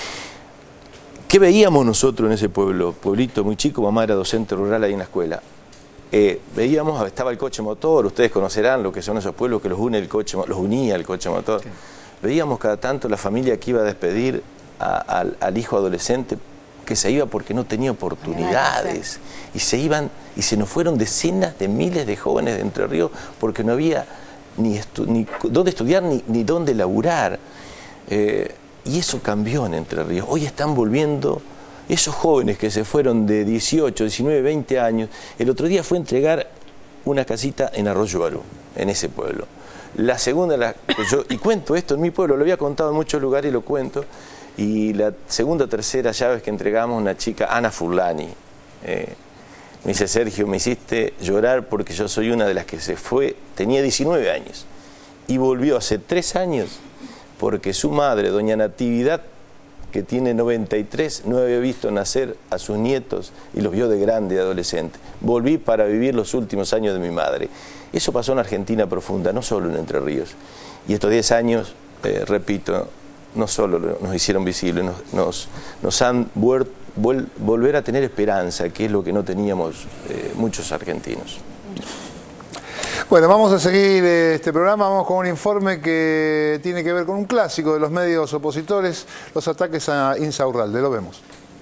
¿Qué veíamos nosotros en ese pueblo? Pueblito muy chico, mamá era docente rural ahí en la escuela. Eh, veíamos, estaba el coche motor, ustedes conocerán lo que son esos pueblos que los une el coche, los unía el coche motor. Sí. Veíamos cada tanto la familia que iba a despedir a, al, al hijo adolescente que se iba porque no tenía oportunidades. Y se iban, y se nos fueron decenas de miles de jóvenes de Entre Ríos porque no había ni, estu ni dónde estudiar ni, ni dónde laburar. Eh, Y eso cambió en Entre Ríos. Hoy están volviendo esos jóvenes que se fueron de dieciocho, diecinueve, veinte años. El otro día fue a entregar una casita en Arroyo Barú, en ese pueblo. La segunda, la, yo, y cuento esto en mi pueblo, lo había contado en muchos lugares y lo cuento, Y la segunda o tercera llave que entregamos, una chica, Ana Furlani. Eh, me dice, Sergio, me hiciste llorar porque yo soy una de las que se fue, tenía diecinueve años, y volvió hace tres años porque su madre, doña Natividad, que tiene noventa y tres, no había visto nacer a sus nietos y los vio de grande, de adolescente. Volví para vivir los últimos años de mi madre. Eso pasó en Argentina profunda, no solo en Entre Ríos. Y estos diez años, eh, repito, no solo nos hicieron visibles, nos, nos, nos han vuelto Vol, volver a tener esperanza, que es lo que no teníamos eh, muchos argentinos. Bueno, vamos a seguir este programa, vamos con un informe que tiene que ver con un clásico de los medios opositores, los ataques a Insaurralde. Lo vemos.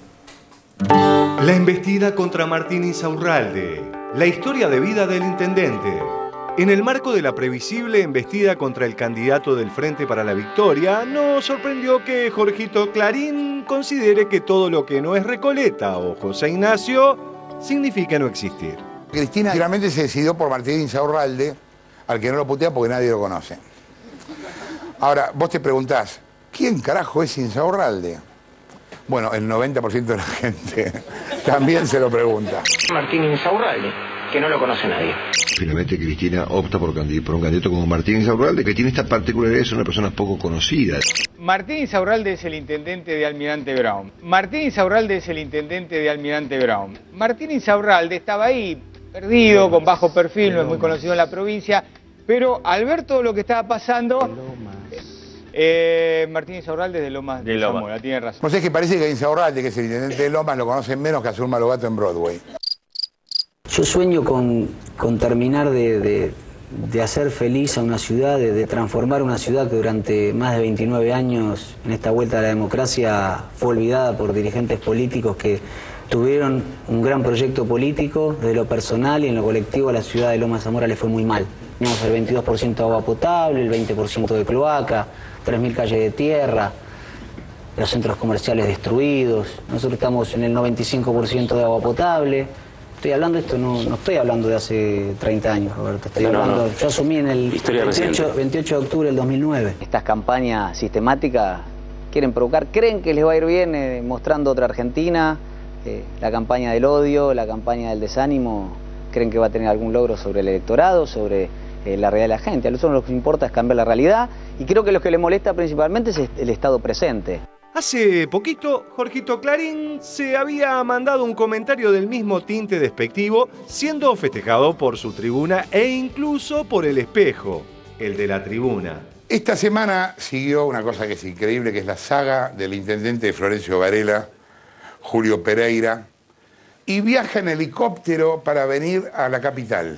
La embestida contra Martín Insaurralde, la historia de vida del intendente. En el marco de la previsible embestida contra el candidato del Frente para la Victoria, nos sorprendió que Jorgito Clarín considere que todo lo que no es Recoleta o José Ignacio significa no existir. Cristina finalmente se decidió por Martín Insaurralde, al que no lo putea porque nadie lo conoce. Ahora, vos te preguntás, ¿quién carajo es Insaurralde? Bueno, el noventa por ciento de la gente también se lo pregunta. Martín Insaurralde, que no lo conoce nadie. Finalmente Cristina opta por, por un candidato como Martín Insaurralde, que tiene esta particularidad de ser una persona poco conocida. Martín Insaurralde es el intendente de Almirante Brown. Martín Insaurralde es el intendente de Almirante Brown. Martín Insaurralde estaba ahí, perdido, con bajo perfil, no es muy conocido en la provincia, pero al ver todo lo que estaba pasando... Eh, Martín Insaurralde de Lomas de Lomas. Zamora, tiene razón. No sé, es que parece que Insaurralde, que es el intendente de Lomas, lo conocen menos que a Zulma Lobato en Broadway. Yo sueño con, con terminar de, de, de hacer feliz a una ciudad, de, de transformar una ciudad que durante más de veintinueve años en esta vuelta a la democracia fue olvidada por dirigentes políticos que tuvieron un gran proyecto político. De lo personal y en lo colectivo a la ciudad de Lomas de Zamora le fue muy mal. Teníamos el veintidós por ciento de agua potable, el veinte por ciento de cloaca, tres mil calles de tierra, los centros comerciales destruidos. Nosotros estamos en el noventa y cinco por ciento de agua potable. Estoy hablando de esto, no, no estoy hablando de hace treinta años, Roberto. Estoy no, hablando, no, no. Yo asumí en el veintiocho, veintiocho de octubre del dos mil nueve. Estas campañas sistemáticas quieren provocar, creen que les va a ir bien eh, mostrando otra Argentina, eh, la campaña del odio, la campaña del desánimo, creen que va a tener algún logro sobre el electorado, sobre eh, la realidad de la gente. A nosotros lo que nos importa es cambiar la realidad y creo que lo que les molesta principalmente es el estado presente. Hace poquito, Jorgito Clarín se había mandado un comentario del mismo tinte despectivo, siendo festejado por su tribuna e incluso por el espejo, el de la tribuna. Esta semana siguió una cosa que es increíble, que es la saga del intendente de Florencio Varela, Julio Pereira, y viaja en helicóptero para venir a la capital,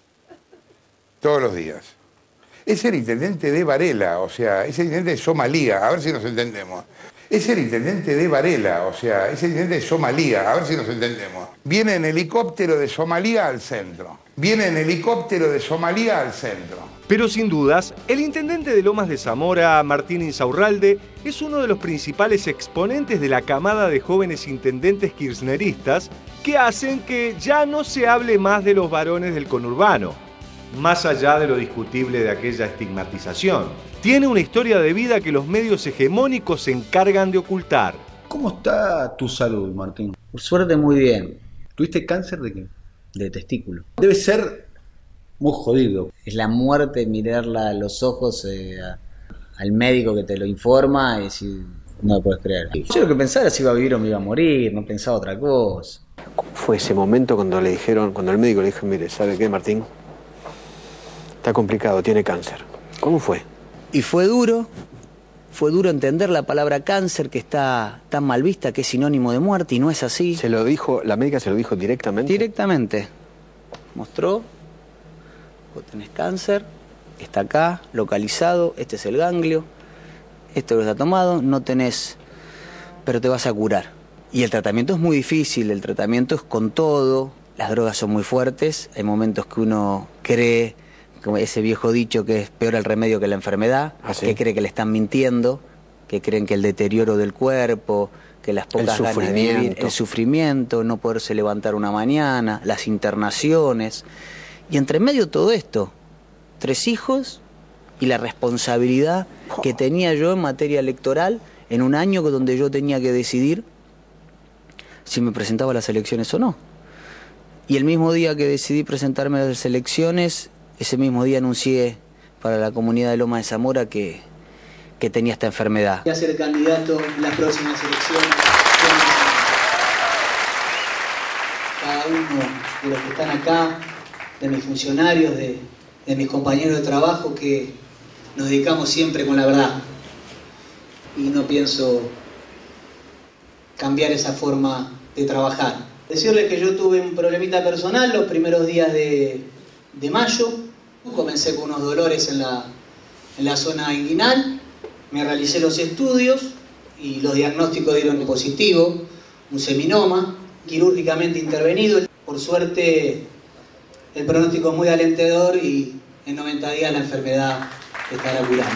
todos los días. Es el intendente de Varela, o sea, es el intendente de Somalia, a ver si nos entendemos. Es el intendente de Varela, o sea, es el intendente de Somalia, a ver si nos entendemos. Viene en helicóptero de Somalia al centro. Viene en helicóptero de Somalia al centro. Pero sin dudas, el intendente de Lomas de Zamora, Martín Insaurralde, es uno de los principales exponentes de la camada de jóvenes intendentes kirchneristas que hacen que ya no se hable más de los varones del conurbano, más allá de lo discutible de aquella estigmatización. Tiene una historia de vida que los medios hegemónicos se encargan de ocultar. ¿Cómo está tu salud, Martín? Por suerte muy bien. ¿Tuviste cáncer de qué? De testículo. Debe ser muy jodido. Es la muerte mirarla a los ojos eh, a, al médico que te lo informa y decir, no lo puedes creer. Yo lo que pensaba era si iba a vivir o me iba a morir, no pensaba otra cosa. ¿Cómo fue ese momento cuando le dijeron, cuando el médico le dijo, mire, ¿sabe qué, Martín? Está complicado, tiene cáncer. ¿Cómo fue? Y fue duro, fue duro entender la palabra cáncer, que está tan mal vista, que es sinónimo de muerte, y no es así. ¿Se lo dijo, la médica se lo dijo directamente? Directamente. Mostró, vos tenés cáncer, está acá, localizado, este es el ganglio, esto lo está tomado, no tenés, pero te vas a curar. Y el tratamiento es muy difícil, el tratamiento es con todo, las drogas son muy fuertes, hay momentos que uno cree, como ese viejo dicho que es peor el remedio que la enfermedad, ¿ah, sí? Que cree que le están mintiendo, que creen que el deterioro del cuerpo, que las pocas ganas de vivir, el sufrimiento, no poderse levantar una mañana, las internaciones. Y entre medio de todo esto, tres hijos y la responsabilidad que tenía yo en materia electoral en un año donde yo tenía que decidir si me presentaba a las elecciones o no. Y el mismo día que decidí presentarme a las elecciones, ese mismo día anuncié para la comunidad de Loma de Zamora que, que tenía esta enfermedad. Voy a ser candidato en las próximas elecciones. Cada uno de los que están acá, de mis funcionarios, de, de mis compañeros de trabajo, que nos dedicamos siempre con la verdad. Y no pienso cambiar esa forma de trabajar. Decirles que yo tuve un problemita personal los primeros días de, de mayo. Comencé con unos dolores en la, en la zona inguinal. Me realicé los estudios y los diagnósticos dieron positivo, un seminoma, quirúrgicamente intervenido. Por suerte, el pronóstico es muy alentador y en noventa días la enfermedad estará curando.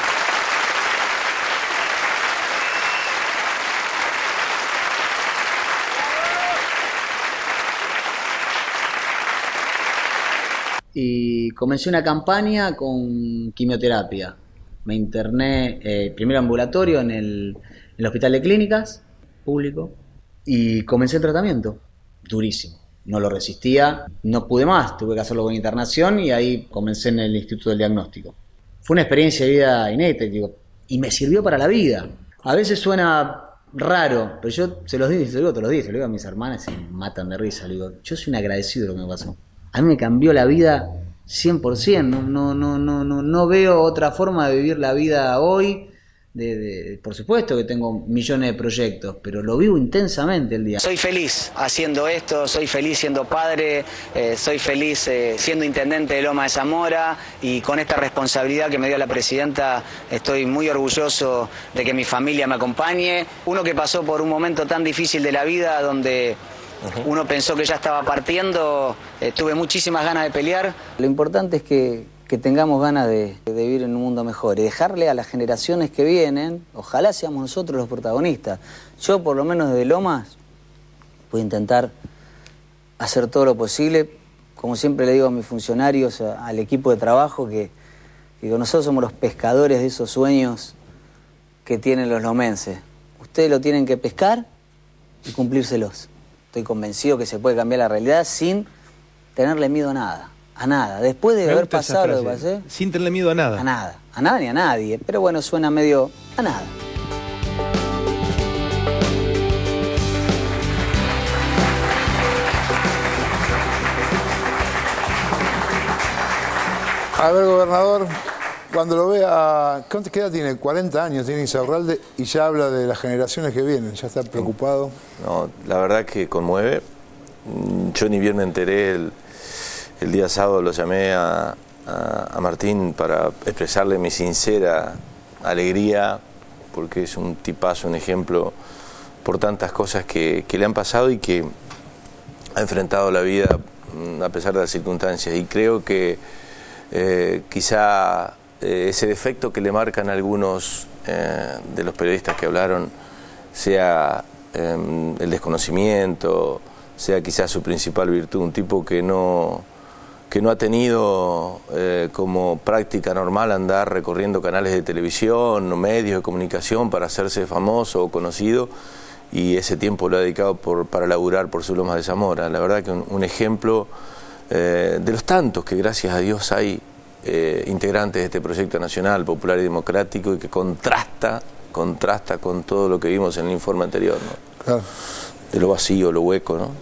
Y comencé una campaña con quimioterapia. Me interné eh, primero ambulatorio en el, en el hospital de clínicas público y comencé el tratamiento. Durísimo. No lo resistía, no pude más, tuve que hacerlo con internación y ahí comencé en el Instituto del Diagnóstico. Fue una experiencia de vida inédita, digo, y me sirvió para la vida. A veces suena raro, pero yo se los digo, se lo digo todos los días, se lo digo a mis hermanas y me matan de risa. Le digo, yo soy un agradecido de lo que me pasó. A mí me cambió la vida cien por ciento, no, no, no, no, no veo otra forma de vivir la vida hoy. De, de, por supuesto que tengo millones de proyectos, pero lo vivo intensamente el día. Soy feliz haciendo esto, soy feliz siendo padre, eh, soy feliz eh, siendo intendente de Loma de Zamora y con esta responsabilidad que me dio la presidenta estoy muy orgulloso de que mi familia me acompañe. Uno que pasó por un momento tan difícil de la vida donde uno pensó que ya estaba partiendo, eh, tuve muchísimas ganas de pelear. Lo importante es que, que tengamos ganas de, de vivir en un mundo mejor y dejarle a las generaciones que vienen, ojalá seamos nosotros los protagonistas. Yo, por lo menos desde Lomas, voy a intentar hacer todo lo posible, como siempre le digo a mis funcionarios, a, al equipo de trabajo, que, que nosotros somos los pescadores de esos sueños que tienen los lomenses. Ustedes lo tienen que pescar y cumplírselos. Estoy convencido que se puede cambiar la realidad sin tenerle miedo a nada, a nada. Después de haber pasado lo que pasé... Sin tenerle miedo a nada. A nada, a nada ni a nadie. Pero bueno, suena medio a nada. A ver, gobernador, cuando lo vea, ¿qué edad tiene? cuarenta años tiene Insaurralde y ya habla de las generaciones que vienen, ya está preocupado. No, la verdad que conmueve. Yo ni bien me enteré, el, el día sábado lo llamé a, a, a Martín para expresarle mi sincera alegría, porque es un tipazo, un ejemplo por tantas cosas que, que le han pasado y que ha enfrentado la vida a pesar de las circunstancias. Y creo que eh, quizá eh, ese defecto que le marcan algunos eh, de los periodistas que hablaron sea eh, el desconocimiento, sea quizás su principal virtud, un tipo que no, que no ha tenido eh, como práctica normal andar recorriendo canales de televisión o medios de comunicación para hacerse famoso o conocido, y ese tiempo lo ha dedicado por, para laburar por su Lomas de Zamora. La verdad que un, un ejemplo eh, de los tantos que gracias a Dios hay eh, integrantes de este proyecto nacional, popular y democrático, y que contrasta, contrasta con todo lo que vimos en el informe anterior, ¿no? Claro. De lo vacío, lo hueco, ¿no?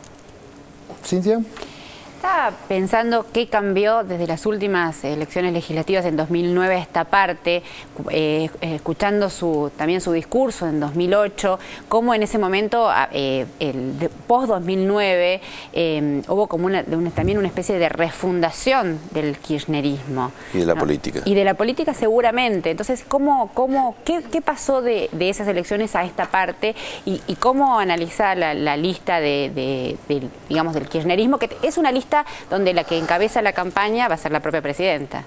¿Cintia? Estaba pensando qué cambió desde las últimas elecciones legislativas en dos mil nueve a esta parte, eh, escuchando su, también su discurso en dos mil ocho, cómo en ese momento, eh, el post dos mil nueve, eh, hubo como una, una, también una especie de refundación del kirchnerismo. Y de la ¿no? política. Y de la política seguramente. Entonces, ¿cómo, cómo, qué, qué pasó de, de esas elecciones a esta parte? Y, y cómo analizar la, la lista de, de, de, digamos, del kirchnerismo, que es una lista donde la que encabeza la campaña va a ser la propia presidenta.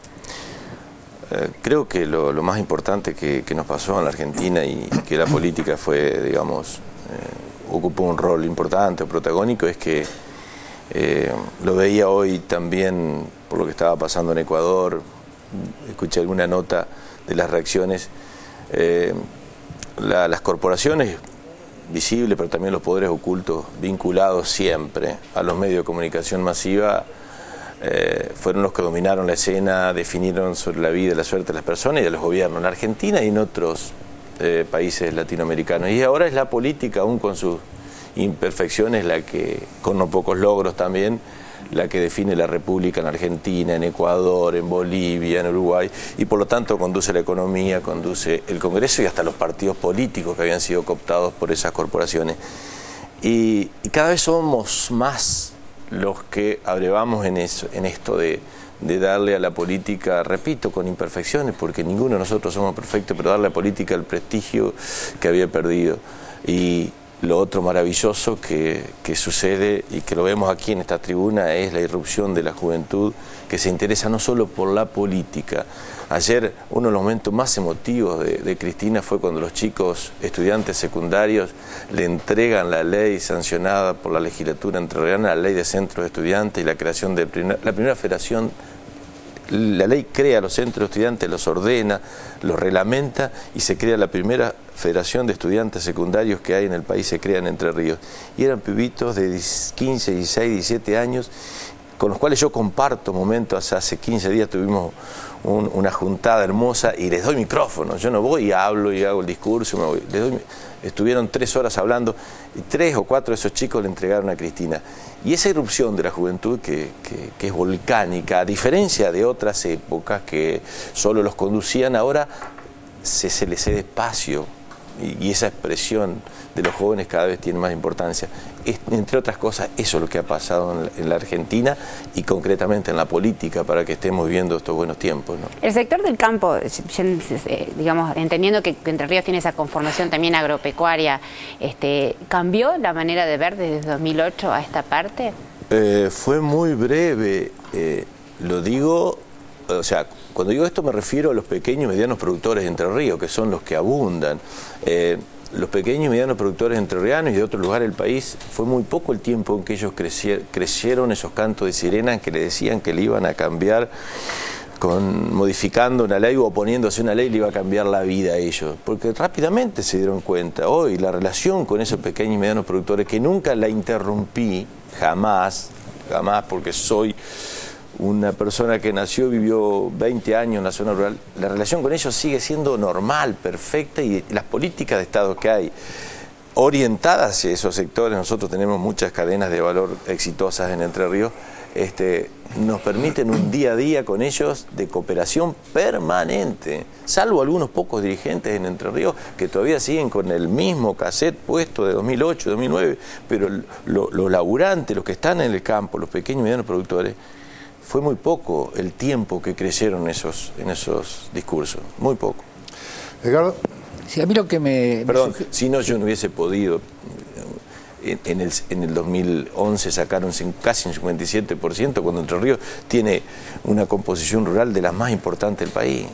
Eh, creo que lo, lo más importante que, que nos pasó en la Argentina y que la política fue, digamos, eh, ocupó un rol importante o protagónico, es que eh, lo veía hoy también por lo que estaba pasando en Ecuador, escuché alguna nota de las reacciones. Eh, la, las corporaciones visibles, pero también los poderes ocultos vinculados siempre a los medios de comunicación masiva, eh, fueron los que dominaron la escena, definieron sobre la vida y la suerte de las personas y de los gobiernos en Argentina y en otros eh, países latinoamericanos. Y ahora es la política, aún con sus imperfecciones, la que, con no pocos logros también, la que define la república en Argentina, en Ecuador, en Bolivia, en Uruguay, y por lo tanto conduce la economía, conduce el Congreso y hasta los partidos políticos que habían sido cooptados por esas corporaciones. Y, y cada vez somos más los que abrevamos en, eso, en esto de, de darle a la política, repito, con imperfecciones, porque ninguno de nosotros somos perfectos, pero darle a la política el prestigio que había perdido. Y lo otro maravilloso que, que sucede y que lo vemos aquí en esta tribuna es la irrupción de la juventud que se interesa no solo por la política. Ayer uno de los momentos más emotivos de, de Cristina fue cuando los chicos estudiantes secundarios le entregan la ley sancionada por la legislatura entrerriana, la ley de centros de estudiantes y la creación de primer, la primera federación. La ley crea los centros de estudiantes, los ordena, los reglamenta y se crea la primera federación de estudiantes secundarios que hay en el país, se crea en Entre Ríos. Y eran pibitos de quince, dieciséis, diecisiete años, con los cuales yo comparto momentos. Hace quince días tuvimos un, una juntada hermosa y les doy micrófono. Yo no voy y hablo y hago el discurso, me voy. Les doy, estuvieron tres horas hablando y tres o cuatro de esos chicos le entregaron a Cristina. Y esa irrupción de la juventud que, que, que es volcánica, a diferencia de otras épocas que solo los conducían, ahora se, se les cede espacio y, y esa expresión de los jóvenes cada vez tiene más importancia. Es, entre otras cosas, eso es lo que ha pasado en la, en la Argentina y concretamente en la política para que estemos viviendo estos buenos tiempos, ¿no? El sector del campo, digamos, entendiendo que Entre Ríos tiene esa conformación también agropecuaria, este, ¿cambió la manera de ver desde dos mil ocho a esta parte? Eh, fue muy breve, eh, lo digo, o sea, cuando digo esto me refiero a los pequeños y medianos productores de Entre Ríos, que son los que abundan. Eh, Los pequeños y medianos productores entrerrianos y de otros lugares del país, fue muy poco el tiempo en que ellos crecieron esos cantos de sirena que le decían que le iban a cambiar, con, modificando una ley o oponiéndose a una ley, le iba a cambiar la vida a ellos. Porque rápidamente se dieron cuenta. Hoy la relación con esos pequeños y medianos productores, que nunca la interrumpí, jamás, jamás, porque soy una persona que nació, vivió veinte años en la zona rural, la relación con ellos sigue siendo normal, perfecta, y las políticas de Estado que hay orientadas hacia esos sectores, nosotros tenemos muchas cadenas de valor exitosas en Entre Ríos, este, nos permiten un día a día con ellos de cooperación permanente, salvo algunos pocos dirigentes en Entre Ríos que todavía siguen con el mismo cassette puesto de dos mil ocho, dos mil nueve, pero los lo laburantes, los que están en el campo, los pequeños y medianos productores, fue muy poco el tiempo que crecieron esos, en esos discursos, muy poco. Ricardo. Sí, a mí lo que me... Perdón, me si no yo no hubiese podido. En, en, el, en el dos mil once sacaron casi un cincuenta y siete por ciento, cuando Entre Ríos tiene una composición rural de las más importantes del país.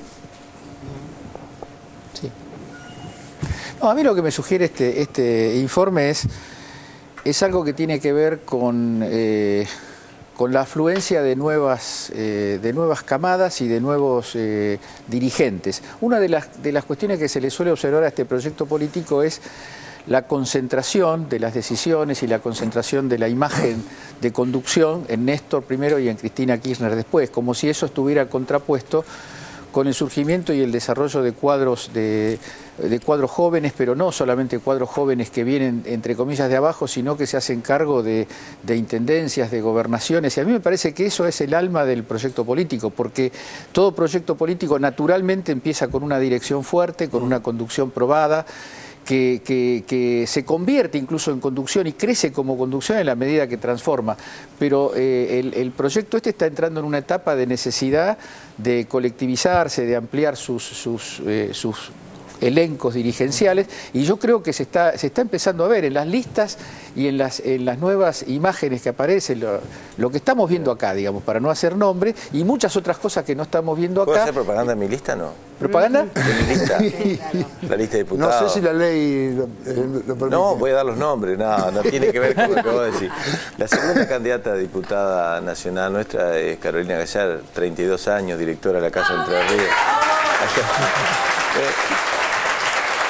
Sí. No, a mí lo que me sugiere este, este informe es, es algo que tiene que ver con... Eh, con la afluencia de nuevas, eh, de nuevas camadas y de nuevos eh, dirigentes. Una de las, de las cuestiones que se le suele observar a este proyecto político es la concentración de las decisiones y la concentración de la imagen de conducción en Néstor primero y en Cristina Kirchner después, como si eso estuviera contrapuesto con el surgimiento y el desarrollo de cuadros de, de cuadros jóvenes, pero no solamente cuadros jóvenes que vienen, entre comillas, de abajo, sino que se hacen cargo de, de intendencias, de gobernaciones. Y a mí me parece que eso es el alma del proyecto político, porque todo proyecto político naturalmente empieza con una dirección fuerte, con una conducción probada, Que, que, que se convierte incluso en conducción y crece como conducción en la medida que transforma. Pero eh, el, el proyecto este está entrando en una etapa de necesidad de colectivizarse, de ampliar sus, sus, eh, sus elencos dirigenciales, y yo creo que se está, se está empezando a ver en las listas y en las, en las nuevas imágenes que aparecen, lo, lo que estamos viendo acá, digamos, para no hacer nombre, y muchas otras cosas que no estamos viendo acá. ¿Puedo hacer propaganda en mi lista, no? ¿Propaganda? ¿En mi lista? Sí, claro. La lista de diputados. No sé si la ley lo, lo permite. No, voy a dar los nombres, no, no tiene que ver con lo que vos decís. La segunda candidata a diputada nacional nuestra es Carolina Gallar, treinta y dos años, directora de la Casa Entre Ríos.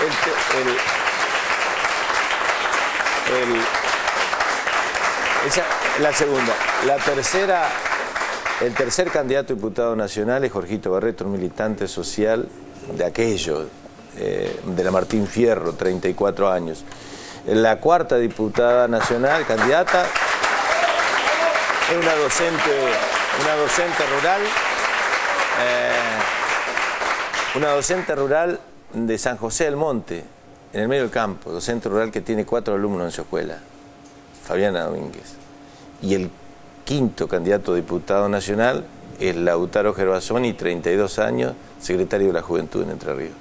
el, el, esa, la segunda. La tercera, el tercer candidato a diputado nacional es Jorgito Barreto, un militante social de aquello, eh, de la Martín Fierro, treinta y cuatro años. La cuarta diputada nacional, candidata, es una docente, una docente rural, eh, una docente rural de San José del Monte, en el medio del campo, docente rural que tiene cuatro alumnos en su escuela, Fabiana Domínguez. Y el quinto candidato a diputado nacional es Lautaro Gervasoni, treinta y dos años, secretario de la Juventud en Entre Ríos.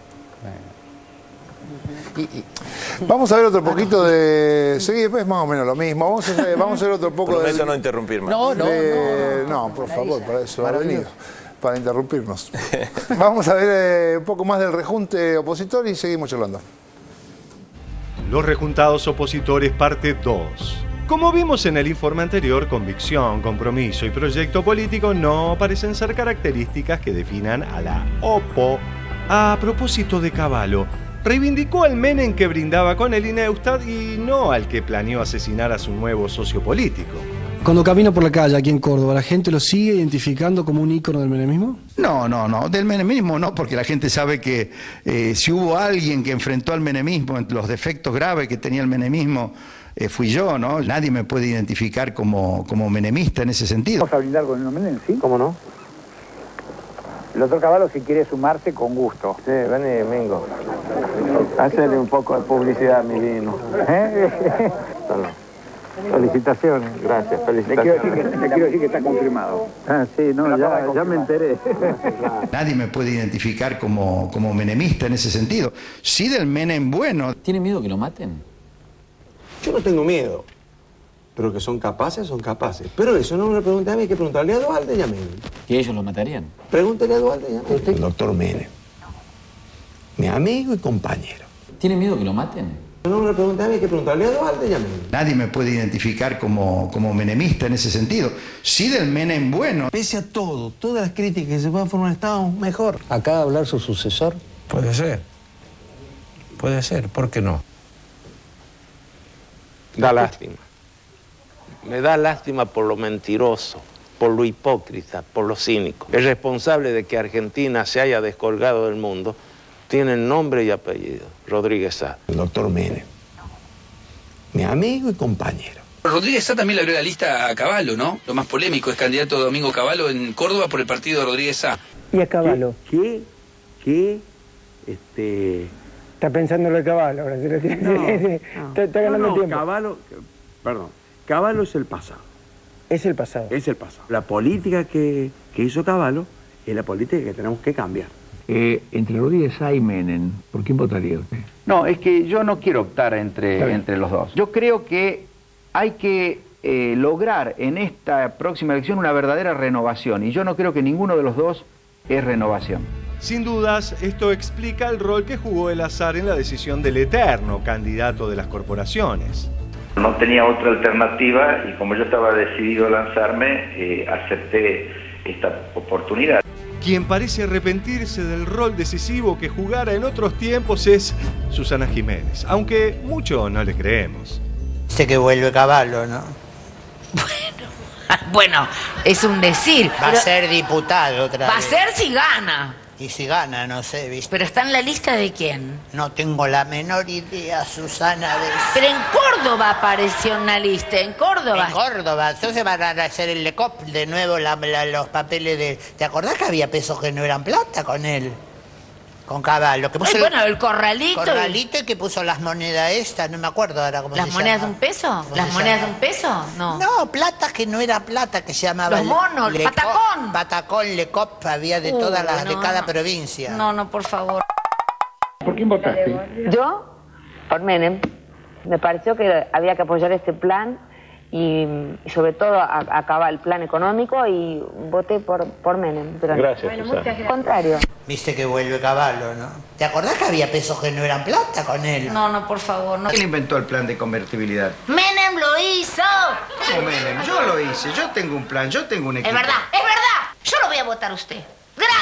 Y, y, vamos a ver otro poquito de... Sí, es más o menos lo mismo. Vamos a, vamos a ver otro poco Prometo de... no interrumpir más. No, no, de, no, no, no, por favor, para eso ha venido, para interrumpirnos. Vamos a ver eh, un poco más del rejunte opositor y seguimos charlando. Los rejuntados opositores, parte dos. Como vimos en el informe anterior, convicción, compromiso y proyecto político no parecen ser características que definan a la OPO. A propósito de Cavallo, reivindicó al Menem que brindaba con el Ineustad y no al que planeó asesinar a su nuevo socio político. Cuando camina por la calle aquí en Córdoba, ¿la gente lo sigue identificando como un ícono del menemismo? No, no, no, del menemismo no, porque la gente sabe que eh, si hubo alguien que enfrentó al menemismo, los defectos graves que tenía el menemismo, eh, fui yo, ¿no? Nadie me puede identificar como, como menemista en ese sentido. Vamos a brindar con el Menem, ¿sí? ¿Cómo no? El doctor Cavallo, si quiere sumarse, con gusto. Sí, vení, Mingo. Hacele un poco de publicidad a mi vino. ¿Eh? Felicitaciones, gracias, felicitaciones. Le quiero decir que, le quiero decir que está confirmado. Ah, sí, no, ya, ya me enteré. Nadie me puede identificar como, como menemista en ese sentido. Sí del Menem bueno. ¿Tiene miedo que lo maten? Yo no tengo miedo. Pero que son capaces, son capaces. Pero eso no me lo pregunté a mí, hay que preguntarle a Dualde y a Menem. ¿Que ellos lo matarían? Pregúntale a Dualde y a Menem. El doctor Menem. Mi amigo y compañero. ¿Tiene miedo que lo maten? No me lo pregunté a mí, hay que preguntarle a Dualde y a Menem. Nadie me puede identificar como, como menemista en ese sentido. Sí del Menem bueno. Pese a todo, todas las críticas que se puedan formar un Estado, mejor. ¿Acá va a hablar su sucesor? Puede ser. Puede ser, ¿por qué no? Da lástima. Me da lástima por lo mentiroso, por lo hipócrita, por lo cínico. El responsable de que Argentina se haya descolgado del mundo tiene nombre y apellido, Rodríguez Sá. El doctor Menem, mi amigo y compañero. Rodríguez Sá también le abrió la lista a Cavallo, ¿no? Lo más polémico es candidato Domingo Cavallo en Córdoba por el partido de Rodríguez Sá. ¿Y a Cavallo? ¿Qué? ¿Qué? Este... Está pensando en lo de Cavallo ahora. No, está, no. está ganando no, no, tiempo. Cavallo, perdón, Cavallo es el pasado. Es el pasado. Es el pasado. La política que, que hizo Cavallo es la política que tenemos que cambiar. Eh, entre Rodríguez Sá y Menem, ¿por quién votaría usted? No, es que yo no quiero optar entre, entre los dos. Yo creo que hay que eh, lograr en esta próxima elección una verdadera renovación, y yo no creo que ninguno de los dos es renovación. Sin dudas, esto explica el rol que jugó el azar en la decisión del eterno candidato de las corporaciones. No tenía otra alternativa y como yo estaba decidido a lanzarme, eh, acepté esta oportunidad. Quien parece arrepentirse del rol decisivo que jugara en otros tiempos es Susana Jiménez, aunque mucho no le creemos. Sé que vuelve Cavallo, ¿no? Bueno, bueno, es un decir. Va pero... a ser diputado otra Va vez. a ser si gana. Y si gana, no sé, ¿viste? ¿Pero está en la lista de quién? No tengo la menor idea, Susana, de eso. Pero en Córdoba apareció en la lista, en Córdoba. En Córdoba, entonces van a hacer el LECOP de nuevo, la, la, los papeles de... ¿Te acordás que había pesos que no eran plata con él? Con Cavallo. Que puso Ay, bueno, el corralito. Corralito y que puso las monedas estas, no me acuerdo ahora cómo se llama. ¿Las monedas de un peso? ¿Las monedas de un peso? No. No, plata que no era plata, que se llamaba... Los monos, Le patacón. Patacón, Lecop, había de Uh, todas las, no, de cada no. provincia. No, no, por favor. ¿Por quién votaste? Yo, por Menem. Me pareció que había que apoyar este plan y, y sobre todo a- acabar el plan económico y voté por, por Menem. Pero Gracias, bueno, Susana. muchas gracias. Al contrario. Viste que vuelve Cavallo, ¿no? ¿Te acordás que había pesos que no eran plata con él? No, no, por favor, no. ¿Quién inventó el plan de convertibilidad? Menem lo hizo. ¿Cómo Menem? Yo lo hice, yo tengo un plan, yo tengo un Es equipo. verdad, es verdad. Yo lo voy a votar a usted. Gran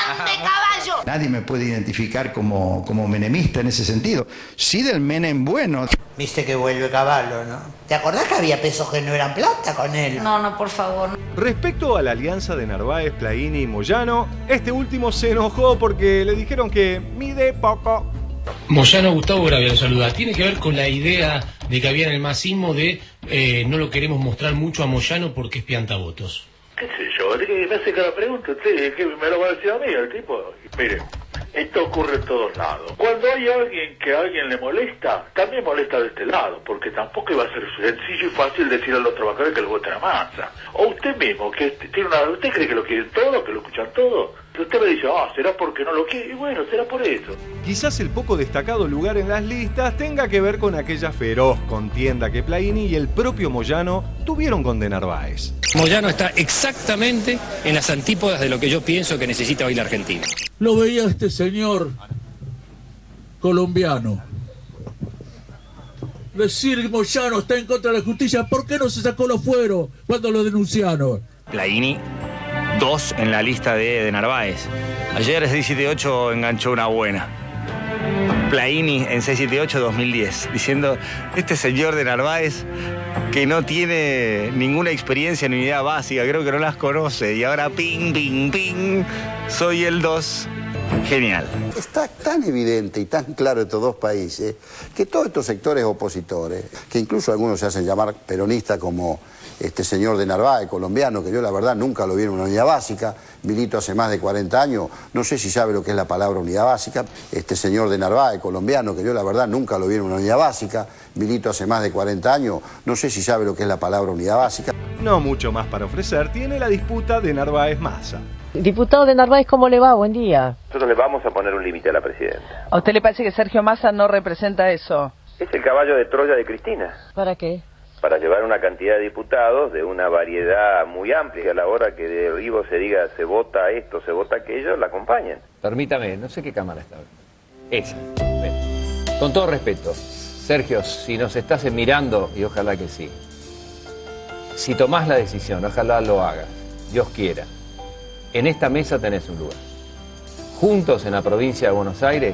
¡Ande, caballo! Nadie me puede identificar como, como menemista en ese sentido. Sí del Menem bueno. Viste que vuelve Caballo, ¿no? ¿Te acordás que había pesos que no eran plata con él? No, no, por favor. Respecto a la alianza de Narváez, Plaini y Moyano, este último se enojó porque le dijeron que mide poco. Moyano Gustavo Gravia lo saluda. Tiene que ver con la idea de que había en el masismo de eh, no lo queremos mostrar mucho a Moyano porque es piantavotos. ¿Qué sé yo? Me hace cada pregunta usted, que me lo va a decir a mí el tipo. Mire, esto ocurre en todos lados. Cuando hay alguien que a alguien le molesta, también molesta de este lado, porque tampoco iba a ser sencillo y fácil decirle a los trabajadores que lo voten a Massa. O usted mismo, que tiene una... ¿Usted cree que lo quieren todo, que lo escuchan todo? Usted me dice, ah, será porque no lo quiere, y bueno, será por eso. Quizás el poco destacado lugar en las listas tenga que ver con aquella feroz contienda que Plaini y el propio Moyano tuvieron con De Narváez. Moyano está exactamente en las antípodas de lo que yo pienso que necesita hoy la Argentina. Lo veía este señor colombiano decir que Moyano está en contra de la justicia. ¿Por qué no se sacó los fueros cuando lo denunciaron? Plaini, dos en la lista de, de Narváez. Ayer seiscientos setenta y ocho enganchó una buena. Plaini en seiscientos setenta y ocho dos mil diez, diciendo, este señor de Narváez que no tiene ninguna experiencia en unidad básica, creo que no las conoce, y ahora ping, ping, ping, soy el dos. Genial. Está tan evidente y tan claro estos dos países que todos estos sectores opositores, que incluso algunos se hacen llamar peronistas como este señor de Narváez, colombiano, que yo la verdad nunca lo vi en una unidad básica, milito hace más de cuarenta años, no sé si sabe lo que es la palabra unidad básica. Este señor de Narváez, colombiano, que yo la verdad nunca lo vi en una unidad básica, milito hace más de cuarenta años, no sé si sabe lo que es la palabra unidad básica. No mucho más para ofrecer tiene la disputa de Narváez-Massa. Diputado de Narváez, ¿cómo le va? Buen día. Nosotros le vamos a poner un límite a la presidenta. ¿A usted le parece que Sergio Massa no representa eso? Es el caballo de Troya de Cristina. ¿Para qué? Para llevar una cantidad de diputados de una variedad muy amplia. A la hora que de vivo se diga se vota esto, se vota aquello, la acompañen. Permítame, no sé qué cámara está. Esa. Ven. Con todo respeto, Sergio, si nos estás mirando, y ojalá que sí, si tomás la decisión, ojalá lo hagas, Dios quiera, en esta mesa tenés un lugar. Juntos en la provincia de Buenos Aires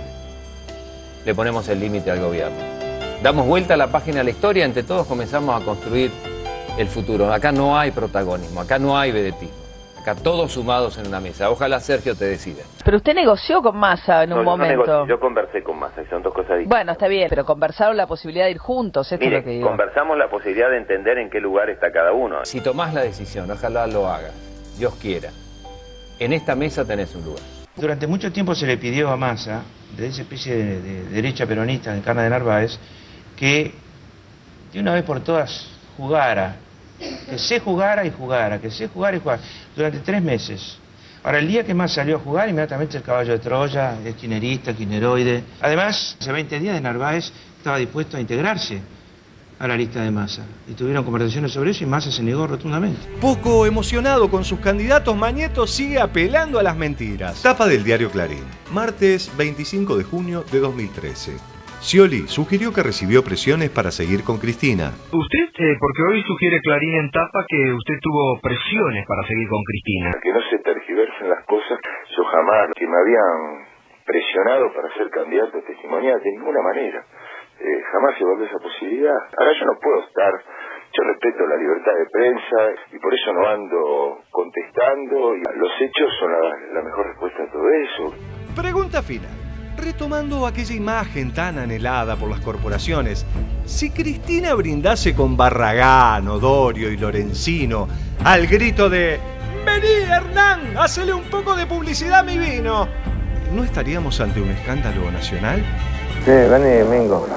le ponemos el límite al gobierno. Damos vuelta a la página de la historia, entre todos comenzamos a construir el futuro. Acá no hay protagonismo, acá no hay vedetismo. Acá todos sumados en una mesa. Ojalá Sergio te decida. Pero usted negoció con Massa en un no, yo momento. No negocié, yo conversé con Massa, y son dos cosas distintas. Bueno, está bien, pero conversaron la posibilidad de ir juntos, esto Mire, es lo que digo. Conversamos la posibilidad de entender en qué lugar está cada uno. Si tomás la decisión, ojalá lo hagas, Dios quiera, en esta mesa tenés un lugar. Durante mucho tiempo se le pidió a Massa, de esa especie de, de derecha peronista en Encarna de Narváez, que de una vez por todas jugara, que se jugara y jugara, que se jugara y jugara, durante tres meses. Ahora, el día que más salió a jugar, inmediatamente el caballo de Troya, es kirchnerista, kirchneroide. Además, hace veinte días de Narváez estaba dispuesto a integrarse a la lista de Massa. Y tuvieron conversaciones sobre eso y Massa se negó rotundamente. Poco emocionado con sus candidatos, Mañeto sigue apelando a las mentiras. Tapa del diario Clarín, martes veinticinco de junio de dos mil trece. Scioli sugirió que recibió presiones para seguir con Cristina. ¿Usted? Eh, porque hoy sugiere Clarín en tapa que usted tuvo presiones para seguir con Cristina. Que no se tergiversen las cosas. Yo jamás, que me habían presionado para ser candidato testimonial, de ninguna manera. Eh, jamás se evaluó esa posibilidad. Ahora yo no puedo estar, yo respeto la libertad de prensa y por eso no ando contestando. Y los hechos son la, la mejor respuesta a todo eso. Pregunta final. Retomando aquella imagen tan anhelada por las corporaciones, si Cristina brindase con Barragán, Odorio y Lorenzino al grito de «¡Vení, Hernán! ¡Hacele un poco de publicidad a mi vino!», ¿no estaríamos ante un escándalo nacional? Sí, vení, Mingo.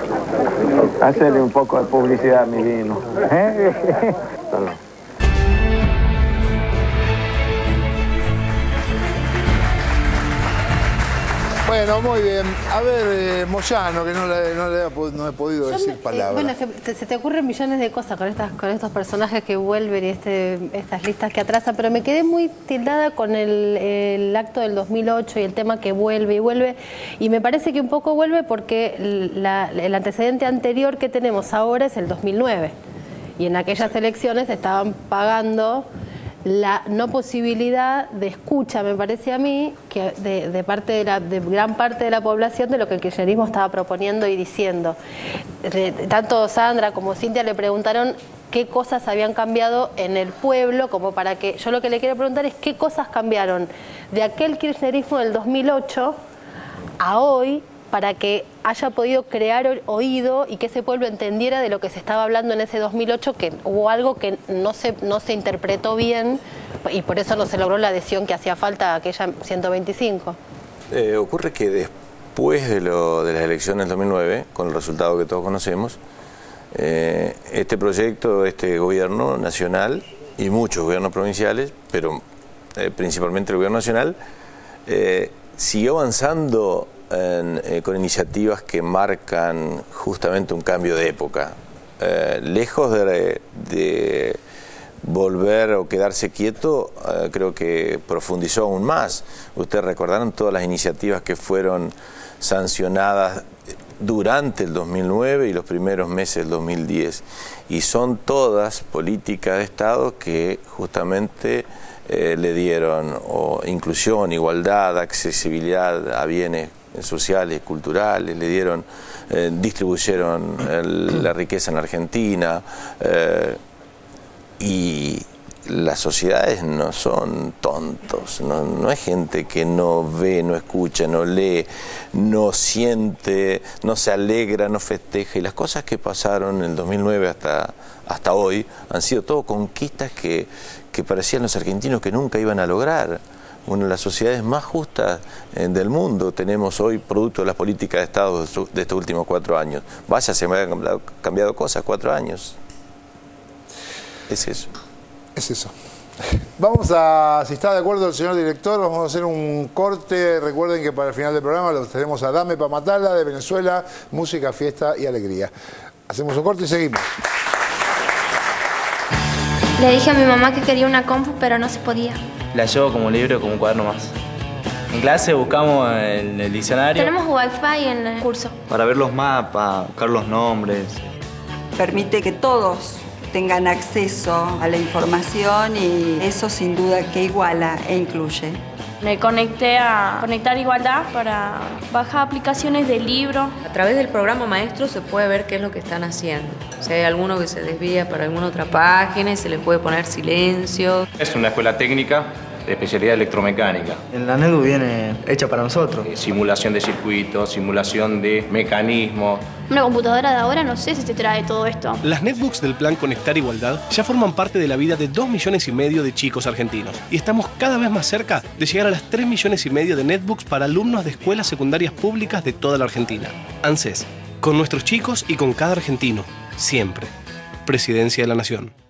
Hacele un poco de publicidad a mi vino. ¿Eh? Bueno, muy bien. A ver, eh, Moyano, que no le, no le he, no he podido Yo decir me, palabras. Eh, bueno, es que te, se te ocurren millones de cosas con estas con estos personajes que vuelven y este, estas listas que atrasan, pero me quedé muy tildada con el, el acto del dos mil ocho y el tema que vuelve y vuelve, y me parece que un poco vuelve porque la, el antecedente anterior que tenemos ahora es el dos mil nueve, y en aquellas elecciones estaban pagando la no posibilidad de escucha, me parece a mí, que de, de parte de, la, de gran parte de la población de lo que el kirchnerismo estaba proponiendo y diciendo. Tanto Sandra como Cintia le preguntaron qué cosas habían cambiado en el pueblo, como para que... Yo lo que le quiero preguntar es qué cosas cambiaron de aquel kirchnerismo del dos mil ocho a hoy, para que haya podido crear oído y que ese pueblo entendiera de lo que se estaba hablando en ese dos mil ocho, que hubo algo que no se, no se interpretó bien y por eso no se logró la adhesión que hacía falta a aquella ciento veinticinco. Eh, ocurre que después de, lo, de las elecciones del dos mil nueve, con el resultado que todos conocemos, eh, este proyecto, este gobierno nacional y muchos gobiernos provinciales, pero eh, principalmente el gobierno nacional, eh, siguió avanzando En, eh, con iniciativas que marcan justamente un cambio de época. Eh, lejos de, de volver o quedarse quieto, eh, creo que profundizó aún más. Ustedes recordaron todas las iniciativas que fueron sancionadas durante el dos mil nueve y los primeros meses del dos mil diez. Y son todas políticas de Estado que justamente eh, le dieron o inclusión, igualdad, accesibilidad a bienes sociales, culturales, le dieron, eh, distribuyeron el, la riqueza en Argentina, eh, y las sociedades no son tontos, no, no es gente que no ve, no escucha, no lee, no siente, no se alegra, no festeja, y las cosas que pasaron en el dos mil nueve hasta, hasta hoy han sido todo conquistas que, que parecían los argentinos que nunca iban a lograr. Una de las sociedades más justas eh, del mundo tenemos hoy, producto de las políticas de Estado de, su, de estos últimos cuatro años. Vaya, se me han cambiado, cambiado cosas, cuatro años. Es eso. Es eso. Vamos a, si está de acuerdo el señor director, vamos a hacer un corte. Recuerden que para el final del programa los tenemos a Dame pa' Matarla, de Venezuela, música, fiesta y alegría. Hacemos un corte y seguimos. Le dije a mi mamá que quería una compu, pero no se podía. La llevo como libro, como un cuaderno más. En clase buscamos en el diccionario. Tenemos wifi en el curso. Para ver los mapas, buscar los nombres. Permite que todos tengan acceso a la información y eso sin duda que iguala e incluye. Me conecté a Conectar Igualdad para bajar aplicaciones de libro. A través del programa Maestro se puede ver qué es lo que están haciendo. Si hay alguno que se desvía para alguna otra página, se le puede poner silencio. Es una escuela técnica de especialidad electromecánica. En la NEDU viene hecha para nosotros. Simulación de circuitos, simulación de mecanismos. Una computadora de ahora no sé si te trae todo esto. Las netbooks del plan Conectar Igualdad ya forman parte de la vida de dos millones y medio de chicos argentinos. Y estamos cada vez más cerca de llegar a las tres millones y medio de netbooks para alumnos de escuelas secundarias públicas de toda la Argentina. ANSES, con nuestros chicos y con cada argentino, siempre. Presidencia de la Nación.